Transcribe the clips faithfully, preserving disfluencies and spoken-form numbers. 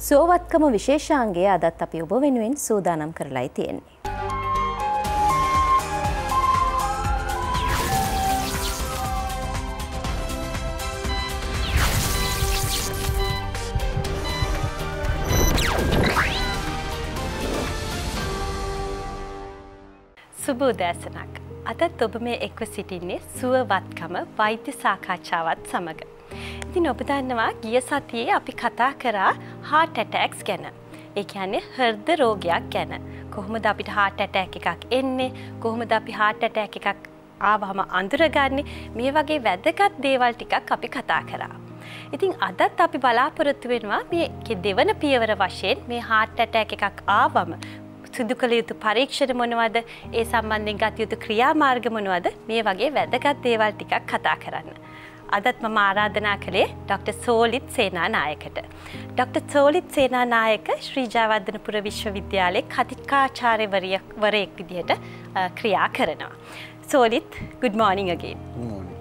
සුවවත්කම විශේෂාංගය අදත් අපි ඔබ වෙනුවෙන් සූදානම් කරලායි තියෙන්නේ. සුබ උදෑසනක්. අදත් ඔබ මේ එක්ව සිටින්නේ සුවවත්කම වෛද්‍ය සාකච්ඡාවත් සමග. ඉතින් ඔබ දන්නවා ගිය සතියේ අපි කතා කරා heart attacks ගැන. ඒ කියන්නේ හෘද රෝගයක් ගැන. කොහොමද අපිට heart attack එකක් එන්නේ? කොහොමද අපි heart attack එකක් ආවම අඳුරගන්නේ? මේ වගේ වැදගත් දේවල් ටිකක් අපි කතා කරා. ඉතින් අදත් අපි බලාපොරොත්තු වෙනවා මේ දෙවන පියවර වශයෙන් මේ heart attack එකක් ආවම සිදු කළ යුතු පරීක්ෂණ මොනවද? ඒ සම්බන්ධයෙන් ගත යුතු ක්‍රියාමාර්ග මොනවද? මේ වගේ වැදගත් දේවල් ටිකක් කතා කරන්න. අදත් මම ආරාධනා කළේ ඩොක්ටර් සෝලිත් සේනානායකට. ඩොක්ටර් සෝලිත් සේනානායක ශ්‍රී ජයවර්ධනපුර විශ්වවිද්‍යාලයේ කතිකාචාර්යවරයෙක් විදිහට ක්‍රියා කරනවා. සෝලිත්, good morning again. Good morning.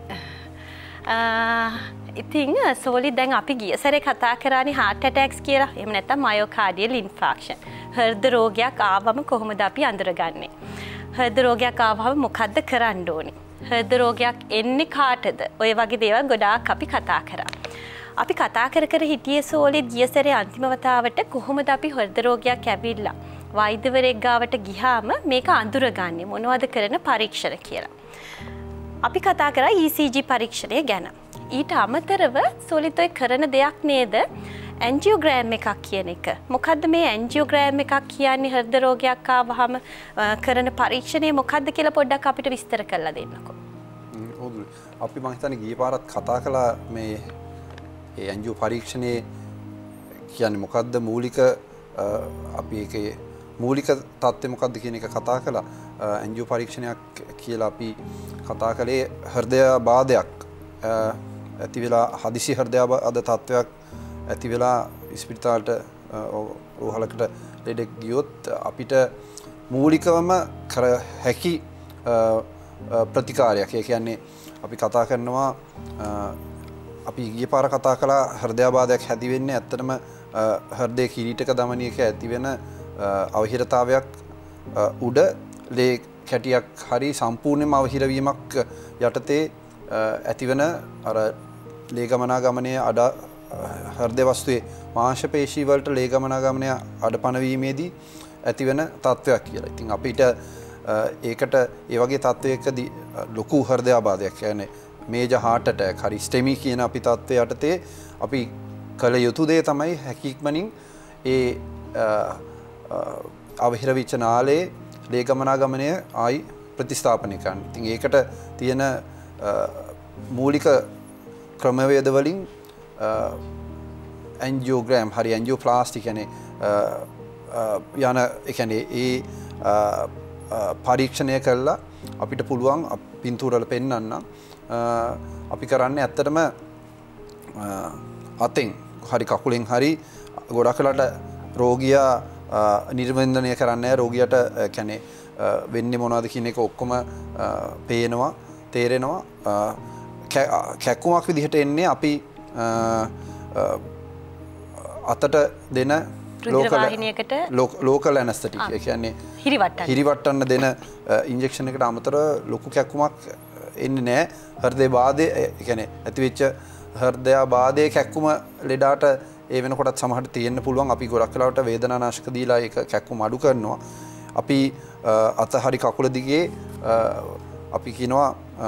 ඉතින් සෝලිත් දැන් අපි ගිය සැරේ කතා කරානේ heart attacks කියලා. එහෙම නැත්නම් myocardial infarction. හෘද රෝගයක් ආවම කොහොමද අපි අඳුරගන්නේ? හෘද රෝගයක් ආවම මොකද්ද කරන්න ඕනේ? හෘද රෝගයක් එන්නේ කාටද? ඔය වගේ දේවල් ගොඩාක් අපි කතා කරා. අපි කතා කර කර හිටියේ සෝලිත් ගිය සැරේ අන්තිම වතාවට කොහොමද අපි හෘද රෝගයක් ඇවිල්ලා වෛද්‍යවරයෙක් ගාවට ගියාම මේක අඳුරගන්නේ මොනවද කරන පරීක්ෂණ කියලා. අපි කතා කරා E C G පරීක්ෂණය ගැන. ඊට අමතරව සෝලිත් ඔය කරන දෙයක් නේද? ඇන්ජියෝග්‍රෑම් එකක් කියන එක. මොකද්ද මේ ඇන්ජියෝග්‍රෑම් එකක් කියන්නේ? හෘද රෝගයක් ආවහම කරන පරීක්ෂණය මොකද්ද කියලා පොඩ්ඩක් අපිට විස්තර කරලා දෙන්නකෝ. හොඳයි. අපි මම හිතන්නේ ගිය පාරත් කතා කළා මේ ඒ ඇන්ජියෝ පරීක්ෂණයේ කියන්නේ මොකද්ද මූලික අපි ඒකේ මූලික தත්ත්වය මොකද්ද කියන එක කතා කළා. ඇන්ජියෝ පරීක්ෂණයක් කියලා අපි කතා කළේ හෘදයාබාධයක් ඇති වෙලා හදිසි හෘදයාබාධ තත්ත්වයක් ඇති වෙලා ස්පිරිතාලට රෝහලකට ලෙඩෙක් ගියොත් අපිට මූලිකවම කර හැකි ප්‍රතිකාරයක්. ඒ කියන්නේ අපි කතා කරනවා අපි ගිය පාර කතා කළා හෘදයාබාධයක් හැදි වෙන්නේ ඇත්තටම හෘදයේ කිරීටක දමනියක ඇති වෙන අවහිරතාවයක් උඩ ලේ කැටියක් හරි සම්පූර්ණයෙන්ම අවහිර වීමක් යටතේ ඇතිවන අර ලේ ගමනාගමනයේ අඩ හෘදය වස්තුවේ මාංශ පේශී වලට ලේ ගමනාගමනය අඩපණ වීමේදී ඇතිවන තත්වයක් කියලා. ඉතින් අපිට ඒකට ඒ වගේ තත්වයකදී ලොකු හෘදයාබාධයක් කියන්නේ මේජර් heart attack හරි STEMI කියන අපි තත්වය යටතේ අපි කළ යුතු දේ තමයි හැකියක්මනින් ඒ අවහිර වෙච්ච නාලයේ ලේ ගමනාගමනය ආයි ප්‍රතිස්ථාපනය කරන්න. ඉතින් ඒකට තියෙන මූලික ක්‍රමවේද වලින් ඇන්ජියෝග්‍රෑම් හරි ඇන්ජියෝප්ලාස්ටි කියන්නේ යන ඒ කියන්නේ ඒ පරීක්ෂණය කළා අපිට පුළුවන් පින්තූර වල පෙන්වන්න අපි කරන්නේ ඇත්තටම අතෙන් හරි කකුලෙන් හරි ගොඩක් වෙලාට රෝගියා නිර්වන්දනය කරන්නේ රෝගියාට කියන්නේ වෙන්නේ මොනවද කියන එක ඔක්කොම පේනවා තේරෙනවා කැක්කුමක් විදිහට එන්නේ අපි අතට දෙන ලෝකල් ඇනස්තටික් ඒ කියන්නේ හිරිවට්ටන්න දෙන ඉන්ජෙක්ෂන් එකට අමතරව ලොකු කැක්කුමක් එන්නේ නැහැ. හෘදයාබාධය ඒ කියන්නේ ඇතිවෙච්ච හෘදයාබාධයේ කැක්කුම ලෙඩාට ඒ වෙනකොටත් සමහරට තියෙන්න පුළුවන්. අපි ගොඩක් වෙලාවට වේදනානාශක දීලා ඒක කැක්කුම අඩු කරනවා. අපි අත හරි කකුල දිගේ අපි කියනවා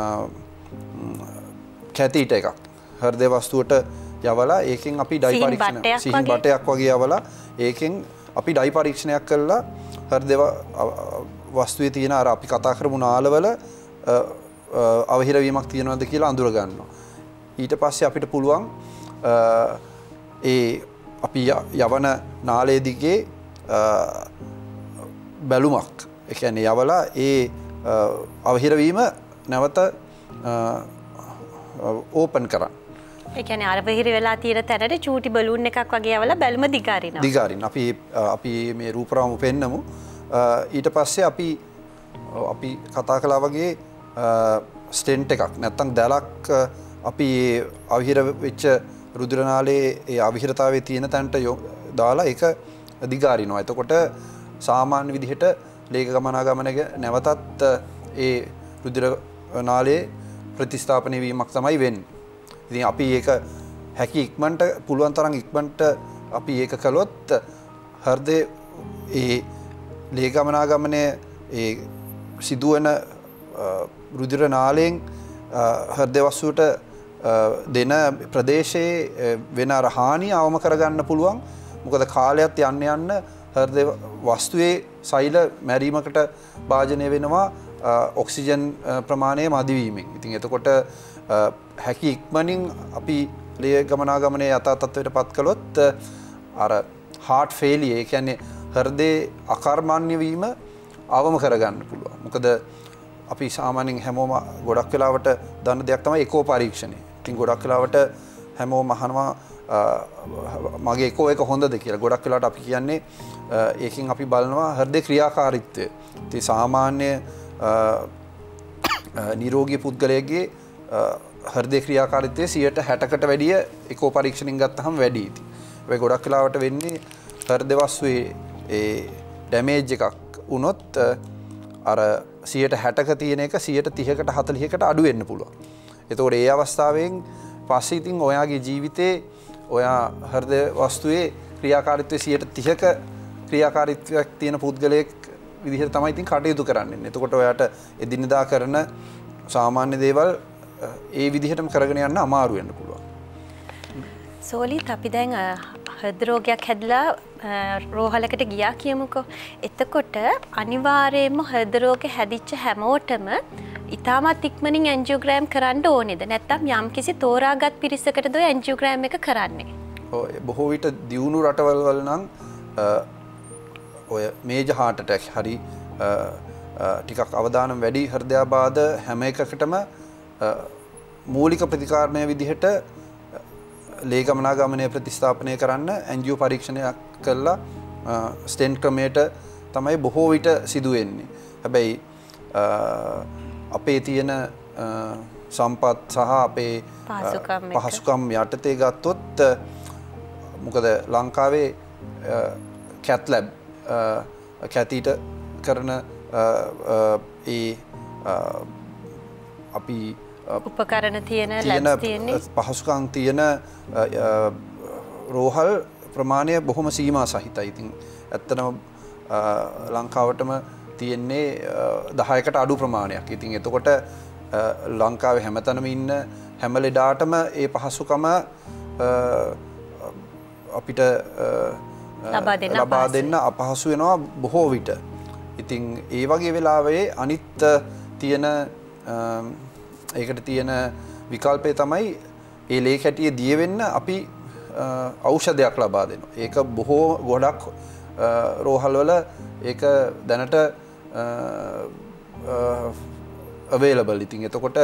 කැතීට එකක් හෘදය වස්තුවට යවලා ඒකෙන් අපි ඩයි පරීක්ෂණ සිහින් බටයක් වගේ යවලා ඒකෙන් අපි ඩයි පරීක්ෂණයක් කළා හෘදය වස්තුවේ තියෙන අර අපි කතා කරමු නාලවල අවහිර වීමක් තියෙනවද කියලා අඳුර ගන්නවා. ඊට පස්සේ අපිට පුළුවන් ඒ අපි යවන නාලයේ දිගේ බැලුමක් ඒ කියන්නේ යවලා ඒ අවහිර වීම නැවත ඕපන් කරන්න. ඒ කියන්නේ අරබහිර වෙලා තියෙන තැනට චූටි බලූන් එකක් වගේ යවලා බැලුම දිගාරිනවා. දිගාරින්න. අපි අපි මේ රූපරාමු පෙන්නමු. ඊට පස්සේ අපි අපි කතා කළා වගේ ස්ටෙන්ට් එකක් නැත්තම් දැලක් අපි අවහිර වෙච්ච රුධිර නාලයේ ඒ අවහිරතාවයේ තියෙන තැනට දාලා ඒක දිගාරිනවා. එතකොට සාමාන්‍ය විදිහට ලේක ගමනාගමනය නැවතත් ඒ රුධිර නාලයේ ප්‍රතිස්ථාපනය වීමක් තමයි වෙන්නේ. ඉතින් අපි ඒක හැකි ඉක්මනට පුළුවන් තරම් ඉක්මනට අපි ඒක කළොත් හෘදේ ඒ ලේක ගමනාගමනය ඒ සිදුවන රුධිර නාලයෙන් හෘද වස්තුවට දෙන ප්‍රදේශයේ වෙන හානිය අවම කරගන්න පුළුවන්. මොකද කාලයත් යන්න යන්න හෘද වස්තුවේ සෛල මැරීමකට භාජනය වෙනවා ඔක්සිජන් ප්‍රමාණය මදි වීමෙන්. ඉතින් එතකොට හැකි ඉක්මනින් අපි ලේ ගමනාගමනයේ යථා තත්ත්වයට පත් කළොත් අර heart failure ඒ කියන්නේ හෘදේ අකර්මණ්‍ය වීම අවම කරගන්න පුළුවන්. මොකද අපි සාමාන්‍යයෙන් හැමෝම ගොඩක් වෙලාවට දන්න දෙයක් තමයි එකෝ පරීක්ෂණය. ඉතින් ගොඩක් වෙලාවට හැමෝම අහනවා මගේ එකෝ එක හොඳද කියලා. ගොඩක් වෙලාවට අපි කියන්නේ ඒකෙන් අපි බලනවා හෘදේ ක්‍රියාකාරීත්වය. ඉතින් සාමාන්‍ය නිරෝගී පුද්ගලයෙක්ගේ හෘදේ ක්‍රියාකාරීත්වය සියයට හැටකට වැඩිය එකෝ පරීක්ෂණෙන් ගත්තහම වැඩි. ඉතින් ඒ ගොඩක් වෙලාවට වෙන්නේ හෘද වස්තුවේ ඒ ඩැමේජ් එකක් වුණොත් අර සියයට හැටක තියෙන එක සියයට තිහකට හතළිහකට අඩු වෙන්න පුළුවන්. එතකොට ඒ අවස්ථාවෙන් පස්සේ ඉතින් ඔයාගේ ජීවිතේ ඔයා හෘද වස්තුවේ ක්‍රියාකාරීත්වය සියයට තිහක ක්‍රියාකාරීත්වයක් තියෙන පුද්ගලයෙක් විදිහට තමයි ඉතින් කටයුතු කරන්නේ. එතකොට ඔයාට එදිනෙදා කරන සාමාන්‍ය දේවල් ඒ විදිහටම කරගෙන යන්න අමාරු වෙන්න පුළුවන්. සෝලිත් අපි දැන් හෘද රෝගයක් හැදලා රෝහලකට ගියා කියමුකෝ. එතකොට අනිවාර්යයෙන්ම හෘද රෝගේ හැදිච්ච හැමෝටම ඉතාමත් ඉක්මනින් ඇන්ජියෝග්‍රෑම් කරන්න ඕනේද? නැත්නම් යම්කිසි තෝරාගත් පිරිසකටද ඔය ඇන්ජියෝග්‍රෑම් එක කරන්නේ? ඔය බොහෝ විට දියුණු රටවල් වල නම් ඔය මේජර් heart attack හරි ටිකක් අවදානම් වැඩි හෘදයාබාධ හැම එකකටම මූලික ප්‍රතිකාරණය විදිහට ලේ ගමනාගමනය ප්‍රතිස්ථාපනය කරන්න ඇන්ජියෝ පරීක්ෂණයක් කළා ස්ටෙන්ට් ක්‍රමයට තමයි බොහෝ විට සිදු වෙන්නේ. හැබැයි අපේ තියෙන සම්පත් සහ අපේ පහසුකම් යටතේ ගත්තොත් මොකද ලංකාවේ කැත් ලැබ් කැතීට කරන ඒ අපි උපකරණ තියෙන ලැබ්ස් තියෙන්නේ පහසුකම් තියෙන රෝහල් ප්‍රමාණය බොහොම සීමා සහිතයි. ඉතින් ඇත්තටම ලංකාවටම තියෙන්නේ දහයකට අඩු ප්‍රමාණයක්. ඉතින් එතකොට ලංකාවේ හැමතැනම ඉන්න හැම ලෙඩාටම ඒ පහසුකම අපිට ලබා දෙන්න අපහසු වෙනවා බොහෝ විට. ඉතින් ඒ වගේ වෙලාවේ අනිත් තියෙන ඒකට තියෙන විකල්පය තමයි ඒ ලේ කැටිය දිය වෙන්න අපි ඖෂධයක් ලබා දෙනවා. ඒක බොහෝ ගොඩක් රෝහල් වල ඒක දැනට available. ඉතින් එතකොට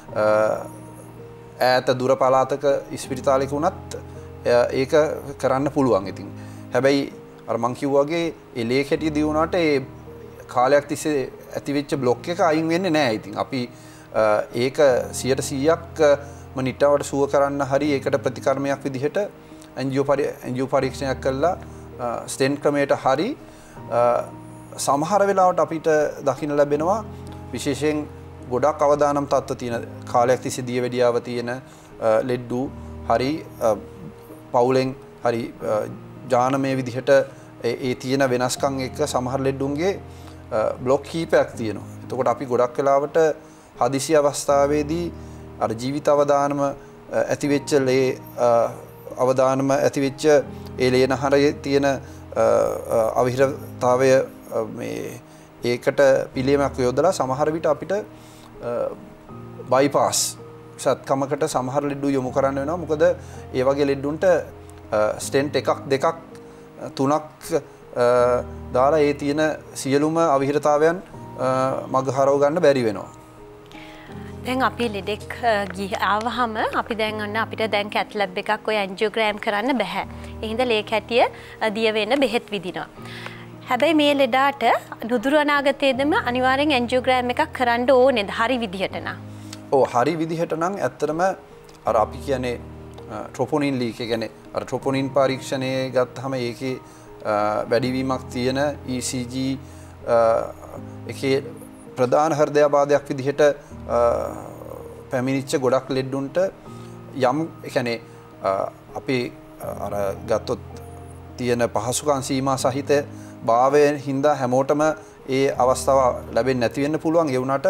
ඈත දුර පළාතක ඉස්පිරිතාලයක වුණත් ඒක කරන්න පුළුවන්. ඉතින් හැබැයි අර මං කිව්වා වගේ ඒ ලේ කැටිය දිය වුණාට ඒ කාලයක් තිස්සේ ඇතිවෙච්ච බ්ලොක් එක අයින් වෙන්නේ නැහැ. ඉතින් අපි ඒක සියයට සීයක් නිට්ටාවට සුව කරන්න හරි ඒකට ප්‍රතිකර්මයක් විදිහට ඇන්ජියෝ පරීක්ෂණයක් කළා ස්ටෙන්ට් ක්‍රමයට හරි සමහර වෙලාවට අපිට දකින්න ලැබෙනවා විශේෂයෙන් ගොඩක් අවදානම් තත්ත්ව තියෙන කාලයක් තිස්සේ දියවැඩියාව තියෙන ලෙඩ්ඩු හරි පවුලෙන් හරි ජානමය විදිහට ඒ තියෙන වෙනස්කම් එක්ක සමහර ලෙඩ්ඩුන්ගේ බ්ලොක් කීපයක් තියෙනවා. එතකොට අපි ගොඩක් වෙලාවට හදිසි අවස්ථාවේදී අර ජීවිත අවදානම ඇතිවෙච්ච ලේ අවදානම ඇතිවෙච්ච ඒ ලේනහරයේ තියෙන අවිහිරතාවය මේ ඒකට පිළියමක් යොදලා සමහර විට අපිට බයිපාස් සත්කමකට සමහර ලෙඩ්ඩු යොමු කරන්න වෙනවා. මොකද ඒ වගේ ලෙඩ්ඩුන්ට ස්ටෙන්ට් එකක් දෙකක් තුනක් දාලා ඒ තියෙන සියලුම අවිහිරතාවයන් මග හරව ගන්න බැරි වෙනවා. දැන් අපි ලෙඩෙක් ආවහම අපි දැන් ඔන්න අපිට දැන් කැත් ලැබ් එකක් ඔය ඇන්ජියෝග්‍රෑම් කරන්න බෑ. ඒ හින්දා ලේ කැටිය දිය වෙන්න බෙහෙත් විදිනවා. හැබැයි මේ ලෙඩාට නුදුරු අනාගතයේදම අනිවාර්යෙන් ඇන්ජියෝග්‍රෑම් එකක් කරන්න ඕනේද හරි විදිහට නම්? ඔව් හරි විදිහට නම් ඇත්තටම අර අපි කියන්නේ ට්‍රොපොනින් ලීක් ඒ කියන්නේ අර ට්‍රොපොනින් පරීක්ෂණය ගත්තාම ඒකේ වැඩිවීමක් තියෙන E C G එකේ ප්‍රධාන හෘදයාබාධයක් විදිහට පැමිණිච්ච ගොඩක් ලෙඩුන්ට යම් ඒ කියන්නේ අපි අර ගත්තොත් තියෙන පහසුකම් සීමා සහිත භාවයෙන් හින්දා හැමෝටම ඒ අවස්ථාව ලැබෙන්නේ නැති වෙන්න පුළුවන්. ඒ වුණාට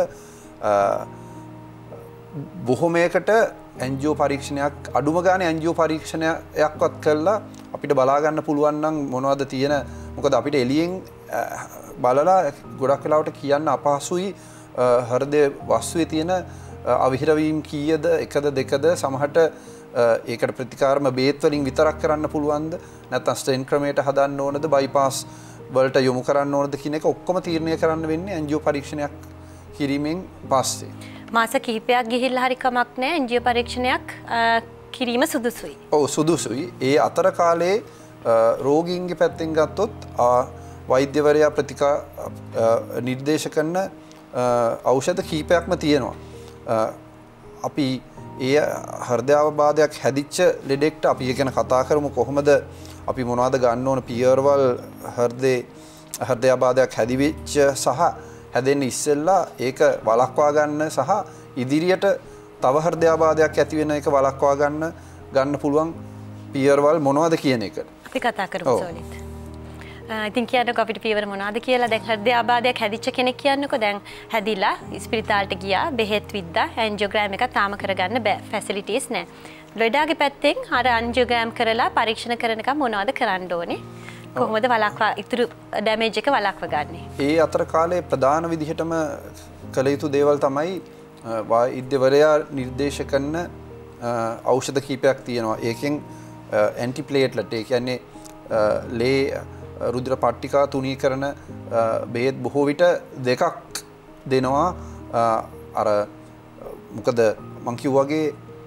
බොහොමයකට ඇන්ජියෝ පරීක්ෂණයක් අඩුම ගානේ ඇන්ජියෝ පරීක්ෂණයක්වත් කළා අපිට බලා ගන්න පුළුවන් නම් මොනවද තියෙන මොකද අපිට එළියෙන් බලලා ගොඩක් වෙලාවට කියන්න අපහසුයි හෘදයේ වස්තුවේ තියෙන අවිහිරවීම් කීයද එකද දෙකද සමහරට ඒකට ප්‍රතිකාරම බේත් වලින් විතරක් කරන්න පුළුවන්ද නැත්නම් ස්ටෙන් ක්‍රමයට හදන්න ඕනද බයිපාස් වලට යොමු කරන්න ඕනද කියන එක ඔක්කොම තීරණය කරන්න වෙන්නේ ඇන්ජියෝ පරීක්ෂණයක් කිරීමෙන් පස්සේ. මාස කිහිපයක් ගිහිල්ලා හරි කමක් නැහැ ඇන්ජියෝ පරීක්ෂණයක් කිරීම සුදුසුයි. ඔව් සුදුසුයි. ඒ අතර කාලේ රෝගීන්ගේ පැත්තෙන් ගත්තොත් වෛද්‍යවරයා ප්‍රතිකා නිර්දේශ කරන ඖෂධ කීපයක්ම තියෙනවා. අපි ඒ හෘදයාබාධයක් හැදිච්ච ලෙඩෙක්ට අපි ඒ ගැන කතා කරමු කොහොමද අපි මොනවද ගන්න ඕන පියවරවල් හෘදේ හෘදයාබාධයක් හැදිවිච්ච සහ හැදෙන්න ඉස්සෙල්ලා ඒක වළක්වා ගන්න සහ ඉදිරියට තව හෘදයාබාධයක් ඇති වෙන එක වළක්වා ගන්න ගන්න පුළුවන් පියවරවල් මොනවද කියන එක අපි කතා කරමු සෝලිත්. ඉතින් කියන්නකෝ අපිට පියවර මොනවද කියලා. දැන් හෘදයාබාධයක් හැදිච්ච කෙනෙක් කියන්නකෝ දැන් හැදිලා ඉස්පිරිතාලට ගියා බෙහෙත් විද්දා ඇන්ජියෝග්‍රෑම් එක තාම කරගන්න බෑ ෆැසිලිටිස් නැහැ. ලොයිඩාගේ පැත්තෙන් අර ඇන්ජියෝග්‍රෑම් කරලා පරීක්ෂණ කරනකම් මොනවද කරන්න ඕනේ? කොහොමද වළක්වා ඉතුරු ඩැමේජ් එක වළක්ව ගන්නෙ? ඒ අතර කාලේ ප්‍රධාන විදිහටම කළ යුතු දේවල් තමයි වෛද්‍යවරයා නිර්දේශ කරන ඖෂධ කීපයක් තියෙනවා. ඒකෙන් ඇන්ටිප්ලේට්ලට් ඒ කියන්නේ ලේ රුධිර පට්ටිකා තුනී කරන බෙහෙත් බොහෝ විට දෙකක් දෙනවා. අර මොකද මං කිව්වාගේ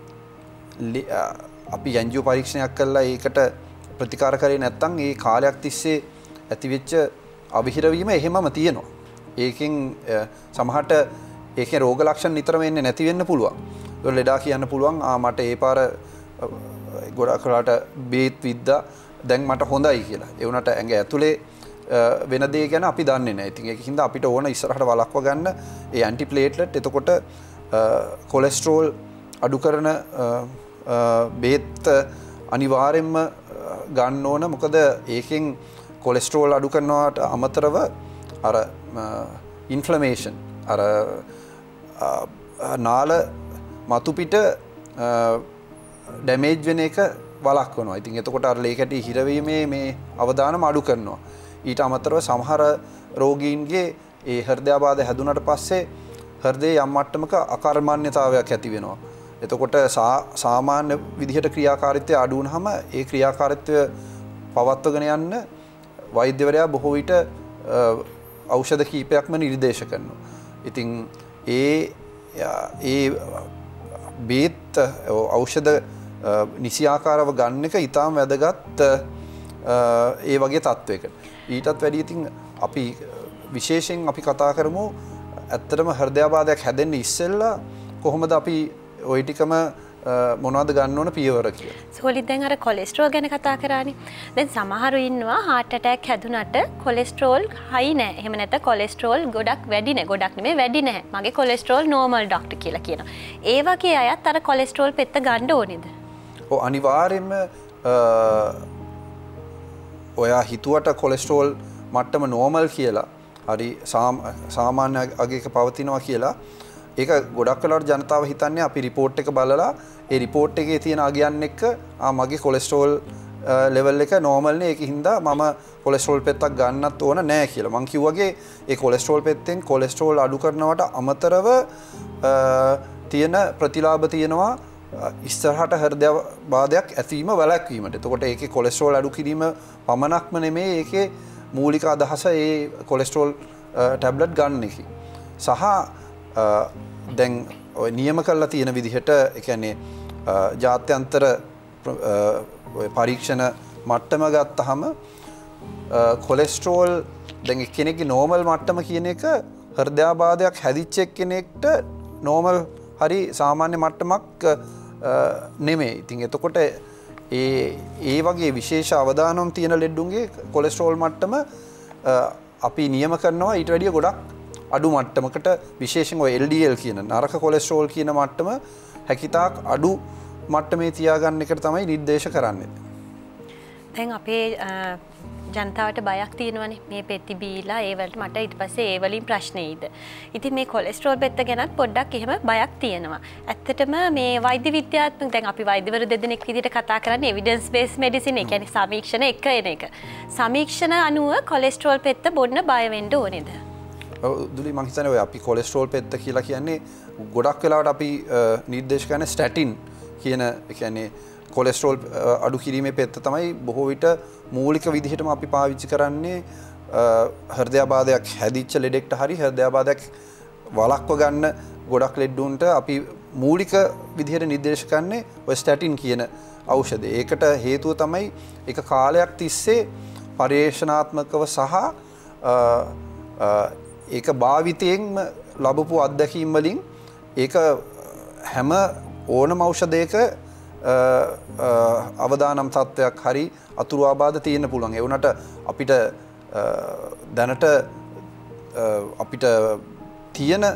අපි ඇන්ජියෝ පරීක්ෂණයක් කළා ඒකට ප්‍රතිකාර කරේ නැත්නම් ඒ කාලයක් තිස්සේ ඇතිවෙච්ච අවිහිර වීම එහෙමම තියෙනවා. ඒකෙන් සමහරට ඒකේ රෝග ලක්ෂණ නිතරම එන්නේ නැති වෙන්න පුළුවන්. ඒක ලෙඩා කියන්න පුළුවන් ආ මට ඒ පාර ගොඩක් කරාට බේත් විද්දා දැන් මට හොඳයි කියලා. ඒ වුණාට ඇඟ ඇතුලේ වෙන දේ ගැන අපි දන්නේ නැහැ. ඉතින් ඒකින්ද අපිට ඕන ඉස්සරහට වළක්ව ගන්න ඒ ඇන්ටිප්ලේට්ලට් එතකොට කොලෙස්ටරෝල් අඩු කරන බේත් අනිවාර්යෙන්ම ගන්න ඕන. මොකද ඒකෙන් කොලෙස්ටරෝල් අඩු කරනවට අමතරව අර ඉන්ෆ්ලමේෂන් අර නාල මතු පිට ඩැමේජ් වෙන එක වළක්වනවා. ඉතින් එතකොට අර ලේ කැටි හිරවීමේ මේ අවදානම අඩු කරනවා. ඊට අමතරව සමහර රෝගීන්ගේ ඒ හෘදයාබාධ හැදුනට පස්සේ හෘදයේ යම් මට්ටමක අකර්මණ්‍යතාවයක් ඇති වෙනවා. එතකොට සාමාන්‍ය විදිහට ක්‍රියාකාරීත්වය අඩු වුනහම ඒ ක්‍රියාකාරීත්වය පවත්වගෙන යන්න වෛද්‍යවරයා බොහෝ විට ඖෂධ කීපයක්ම නිර්දේශ කරනවා. ඉතින් ඒ ඒ බේත් ඖෂධ නිසියාකාරව ගන්න එක ඉතාම වැදගත් ඒ වගේ තත්වයකට. ඊටත් වැඩි ඉතින් අපි විශේෂයෙන් අපි කතා කරමු ඇත්තටම හෘදයාබාධයක් හැදෙන්න ඉස්සෙල්ලා කොහොමද අපි ওই ටිකම මොනවද ගන්න ඕන පියවර කියලා. සෝලිත් දැන් අර කොලෙස්ටරෝල් ගැන කතා කරානේ. දැන් සමහරු ඉන්නවා heart attack හැදුනට කොලෙස්ටරෝල් high නැහැ. එහෙම නැත්නම් කොලෙස්ටරෝල් ගොඩක් වැඩි නැහැ. ගොඩක් නෙමෙයි වැඩි නැහැ. මගේ කොලෙස්ටරෝල් normal ડોක්ටර් කියලා කියනවා. ඒ වගේ අයත් අර කොලෙස්ටරෝල් පෙත්ත ගන්න ඕනේද? ඔව් අනිවාර්යයෙන්ම ඔයා හිතුවට කොලෙස්ටරෝල් මට්ටම normal කියලා හරි සාමාන්‍ය අගයක පවතිනවා කියලා ඒක ගොඩක් වෙලාවට ජනතාව හිතන්නේ අපි රිපෝට් එක බලලා ඒ රිපෝට් එකේ තියෙන අගයන් එක්ක ආ මගේ කොලෙස්ටරෝල් ලෙවල් එක normal නේ ඒකින් හින්දා මම කොලෙස්ටරෝල් පෙත්තක් ගන්නත් ඕන නෑ කියලා. මං කිව්වාගේ ඒ කොලෙස්ටරෝල් පෙත්තෙන් කොලෙස්ටරෝල් අඩු කරනවට අමතරව තියෙන ප්‍රතිලාභ තියෙනවා ඉස්සරහට හෘදයාබාධයක් ඇතිවීම වැළැක්වීමට. එතකොට ඒකේ කොලෙස්ටරෝල් අඩු කිරීම පමණක්ම නෙමෙයි ඒකේ මූලික අදහස ඒ කොලෙස්ටරෝල් ටැබ්ලට් ගන්න එක. සහ දැන් ඔය නියම කරලා තියෙන විදිහට ඒ කියන්නේ ජාත්‍යන්තර පරීක්ෂණ මට්ටම ගත්තාම කොලෙස්ටරෝල් දැන් එක්කෙනෙක්ගේ normal මට්ටම කියන එක හෘදයාබාධයක් හැදිච්ච එක්කෙනෙක්ට normal හරි සාමාන්‍ය මට්ටමක් නෙමෙයි. ඉතින් එතකොට ඒ ඒ වගේ විශේෂ අවදානම් තියෙන ලෙඩුන්ගේ කොලෙස්ටරෝල් මට්ටම අපි නියම කරනවා ඊට වැඩිය ගොඩක් අඩු මට්ටමකට විශේෂයෙන් ඔය එල් ඩී එල් කියන නරක කොලෙස්ටරෝල් කියන මට්ටම හැකිතාක් අඩු මට්ටමේ තියාගන්න එකට තමයි නිර්දේශ කරන්නේ. දැන් අපේ ජනතාවට බයක් තියෙනවනේ මේ පෙති බීලා ඒ වලට මට ඊට පස්සේ ඒ වලින් ප්‍රශ්න එයිද. ඉතින් මේ කොලෙස්ටරෝල් පෙත්ත ගැනත් පොඩ්ඩක් එහෙම බයක් තියෙනවා. ඇත්තටම මේ වෛද්‍ය විද්‍යාත්මක දැන් අපි වෛද්‍යවරු දෙදෙනෙක් විදිහට කතා කරන්නේ එවිඩන්ස් බේස් මෙඩිසින් ඒ කියන්නේ සමීක්ෂණ එක එන එක. සමීක්ෂණ අනුව කොලෙස්ටරෝල් පෙත්ත බොන්න බය වෙන්න ඕනේද? ඔව් දුලි මං හිතන්නේ ඔය අපි කොලෙස්ටරෝල් පෙත්ත කියලා කියන්නේ ගොඩක් වෙලාවට අපි නිර්දේශ කරන ස්ටැටින් කියන ඒ කියන්නේ කොලෙස්ටරෝල් අඩු කිරීමේ පෙත්ත තමයි බොහෝ විට මූලික විදිහටම අපි පාවිච්චි කරන්නේ හෘදයාබාධයක් හැදිච්ච ලෙඩෙක්ට හරි හෘදයාබාධයක් වළක්ව ගන්න ගොඩක් ලෙඩුන්ට අපි මූලික විදිහට නිර්දේශ කරන්නේ ඔය ස්ටැටින් කියන ඖෂධය. ඒකට හේතුව තමයි ඒක කාලයක් තිස්සේ පරිේශනාත්මකව සහ ඒක භාවිතයෙන්ම ලැබපු අත්දැකීම් වලින් ඒක හැම ඕනම ඖෂධයක අවදානම් තත්ත්වයක් හරි අතුරු ආබාධ තියෙන්න පුළුවන්. ඒ වුණාට අපිට දැනට අපිට තියෙන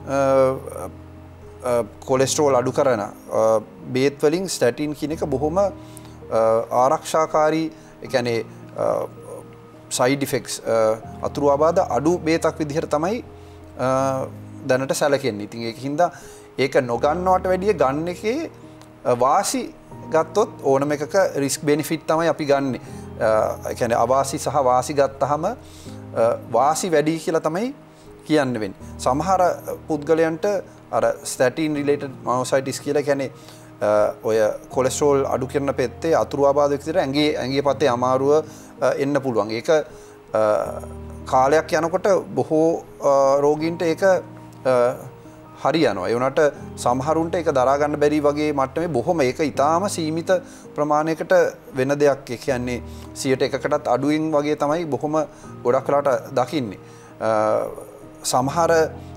කොලෙස්ටරෝල් අඩු කරන බේත් වලින් ස්ටැටින් කියන එක බොහොම ආරක්ෂාකාරී ඒ කියන්නේ සයිඩ් ඉෆෙක්ට්ස් අතුරු ආබාධ අඩු බේතක් විදිහට තමයි දැනට සැලකෙන්නේ. ඉතින් ඒකින්ද ඒක නොගන්නවට වැඩිය ගන්න එකේ වාසි ගත්තොත් ඕනම එකක රිස්ක් බෙනිෆිට් තමයි අපි ගන්නෙ. ඒ කියන්නේ අවාසි සහ වාසි ගත්තාම වාසි වැඩි කියලා තමයි කියන්න වෙන්නේ. සමහර පුද්ගලයන්ට අර ස්ටැටින් රිලේටඩ් මයොසයිටිස් කියලා කියන්නේ ඔය කොලෙස්ටරෝල් අඩු කරන පෙත්තේ අතුරු ආබාධ විතර ඇඟේ ඇඟේ පතේ අමාරුව එන්න පුළුවන්. ඒක කාලයක් යනකොට බොහෝ රෝගීන්ට ඒක හරියනවා. ඒ වුණාට සමහරුන්ට ඒක දරා ගන්න බැරි වගේ මට්ටමේ බොහොම ඒක ඊටාම සීමිත ප්‍රමාණයකට වෙන දෙයක්. ඒ කියන්නේ සියයට එකකටත් අඩුවෙන් වගේ තමයි බොහොම ගොඩක් වෙලාට දකින්නේ. සමහර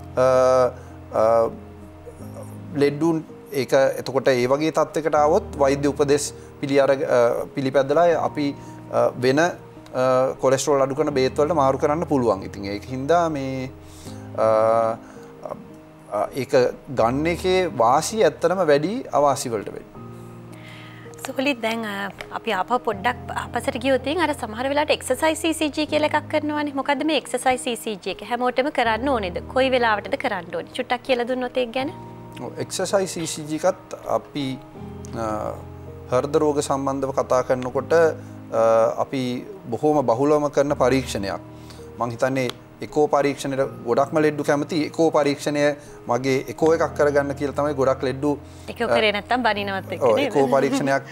ලෙඩුන් ඒක එතකොට ඒ වගේ තත්යකට ආවොත් වෛද්‍ය උපදෙස් පිළි අර පිළිපැදලා අපි වෙන කොලෙස්ටරෝල් අඩු කරන බේත් වලට මාරු කරන්න පුළුවන්. ඉතින් ඒකින්ද මේ ඒක ගන්න එකේ වාසිය ඇත්තටම වැඩි අවාසි වලට වැඩි. සෝලි දැන් අපි ආපහු පොඩ්ඩක් අපසට ගියොත් අර සමහර වෙලාවට එක්සර්සයිස් ඊ සී ජී කියලා එකක් කරනවානේ. මොකද්ද මේ එක්සර්සයිස් ඊ සී ජී එක? හැමෝටම කරන්න ඕනේද? කොයි වෙලාවටද කරන්න ඕනේ? චුට්ටක් කියලා දුන්නොත් ඒක ගැන. ඔව් එක්සර්සයිස් ඊ සී ජී එකත් අපි හෘද රෝග සම්බන්ධව කතා කරනකොට අපි බොහොම බහුලවම කරන පරීක්ෂණයක්. මම හිතන්නේ එකෝ පරීක්ෂණයට ගොඩක්ම ලෙඩ්ඩු කැමති එකෝ පරීක්ෂණය මගේ එකෝ එකක් කරගන්න කියලා තමයි ගොඩක් ලෙඩ්ඩු එකෝ කරේ නැත්තම් බනිනවත් එක්ක නේද? එකෝ පරීක්ෂණයක්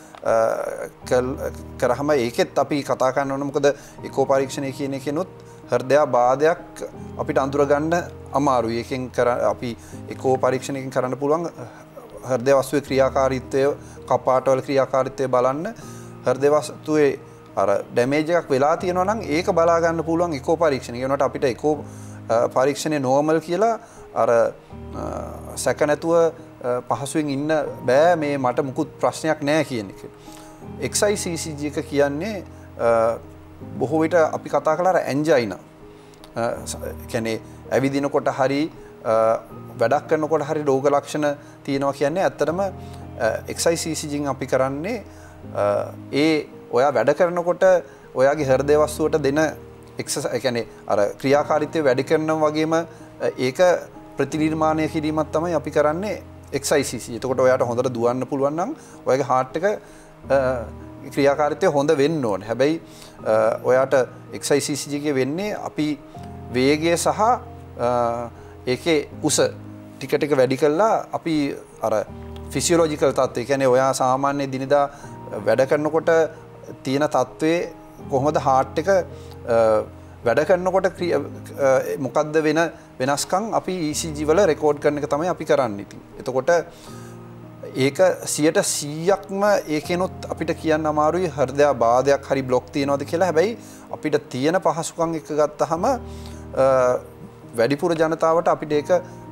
කරාම ඒකෙත් අපි කතා කරන්න ඕන. මොකද එකෝ පරීක්ෂණය කියන එකනොත් හෘදයාබාධයක් අපිට අඳුර ගන්න අමාරුයි. ඒකෙන් කර අපි එකෝ පරීක්ෂණයකින් කරන්න පුළුවන් හෘද වස්තුවේ ක්‍රියාකාරීත්වය කපාටවල ක්‍රියාකාරීත්වය බලන්න හෘද වස්තුවේ අර ඩැමේජ් එකක් වෙලා තියෙනවා නම් ඒක බලා ගන්න පුළුවන් එකෝ පරීක්ෂණය. ඒ වුණාට අපිට එකෝ පරීක්ෂණය නෝමල් කියලා අර සැක නැතුව පහසුවෙන් ඉන්න බෑ මේ මට මුකුත් ප්‍රශ්නයක් නැහැ කියන එක. එක්ස් ආයි සී සී ජී එක කියන්නේ බොහෝ විට අපි කතා කළා අර ඇන්ජයිනා. කියන්නේ ඇවිදිනකොට හරි වැඩක් කරනකොට හරි රෝග ලක්ෂණ තියෙනවා කියන්නේ ඇත්තටම එක්ස් ආයි සී සී ජී අපි කරන්නේ ඒ ඔයා වැඩ කරනකොට ඔයාගේ හෘදය වස්තුවට දෙන එක්සර්සයිස් ඒ කියන්නේ අර ක්‍රියාකාරීත්වය වැඩි කරනවා වගේම ඒක ප්‍රතිනිර්මාණය කිරීමක් තමයි අපි කරන්නේ එක්ස් ආයි සී සී. එතකොට ඔයාට හොඳට දුවන්න පුළුවන් නම් ඔයාගේ heart එක ක්‍රියාකාරීත්වය හොඳ වෙන්න ඕනේ. හැබැයි ඔයාට එක්ස් ආයි සී සී එකේ වෙන්නේ අපි වේගය සහ ඒකේ උස ටික ටික වැඩි කළා අපි අර ෆිසියොලොජිකල් තත්ත්වය කියන්නේ ඔයා සාමාන්‍ය දිනදා වැඩ කරනකොට තියෙන තත්ත්වයේ කොහොමද heart එක වැඩ කරනකොට මොකද්ද වෙන වෙනස්කම් අපි ඊ සී ජී වල රෙකෝඩ් කරන එක තමයි අපි කරන්නේ. ඉතින් එතකොට ඒක සියයට සීයක්ම ඒකෙනොත් අපිට කියන්න අමාරුයි හෘදයාබාධයක් හරි බ්ලොක් තියෙනවද කියලා. හැබැයි අපිට තියෙන පහසුකම් එක ගත්තාම වැඩිපුර ජනතාවට අපිට ඒක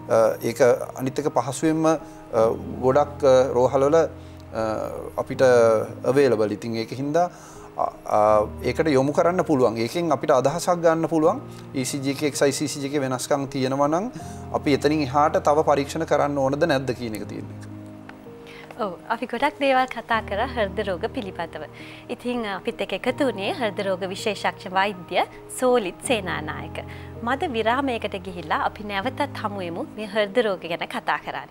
ඒක අනිත් එක පහසුවෙන්ම ගොඩක් රෝහලවල අපිට available. ඉතින් ඒක හින්දා ඒකට යොමු කරන්න පුළුවන්. ඒකෙන් අපිට අදහසක් ගන්න පුළුවන් E C G එකේ X I C C G එකේ වෙනස්කම් තියෙනවා නම් අපි එතනින් එහාට තව පරීක්ෂණ කරන්න ඕනද නැද්ද කියන එක තියෙන එක. ඔව් අපි ගොඩක් දේවල් කතා කරා හෘද රෝග පිළිබඳව. ඉතින් අපිත් එක්ක එකතු වුණේ හෘද රෝග විශේෂඥ වෛද්‍ය සෝලිත් සේනානායක. මද විරාමයකට ගිහිල්ලා අපි නැවතත් හමු වෙමු මේ හෘද රෝග ගැන කතා කරන්න.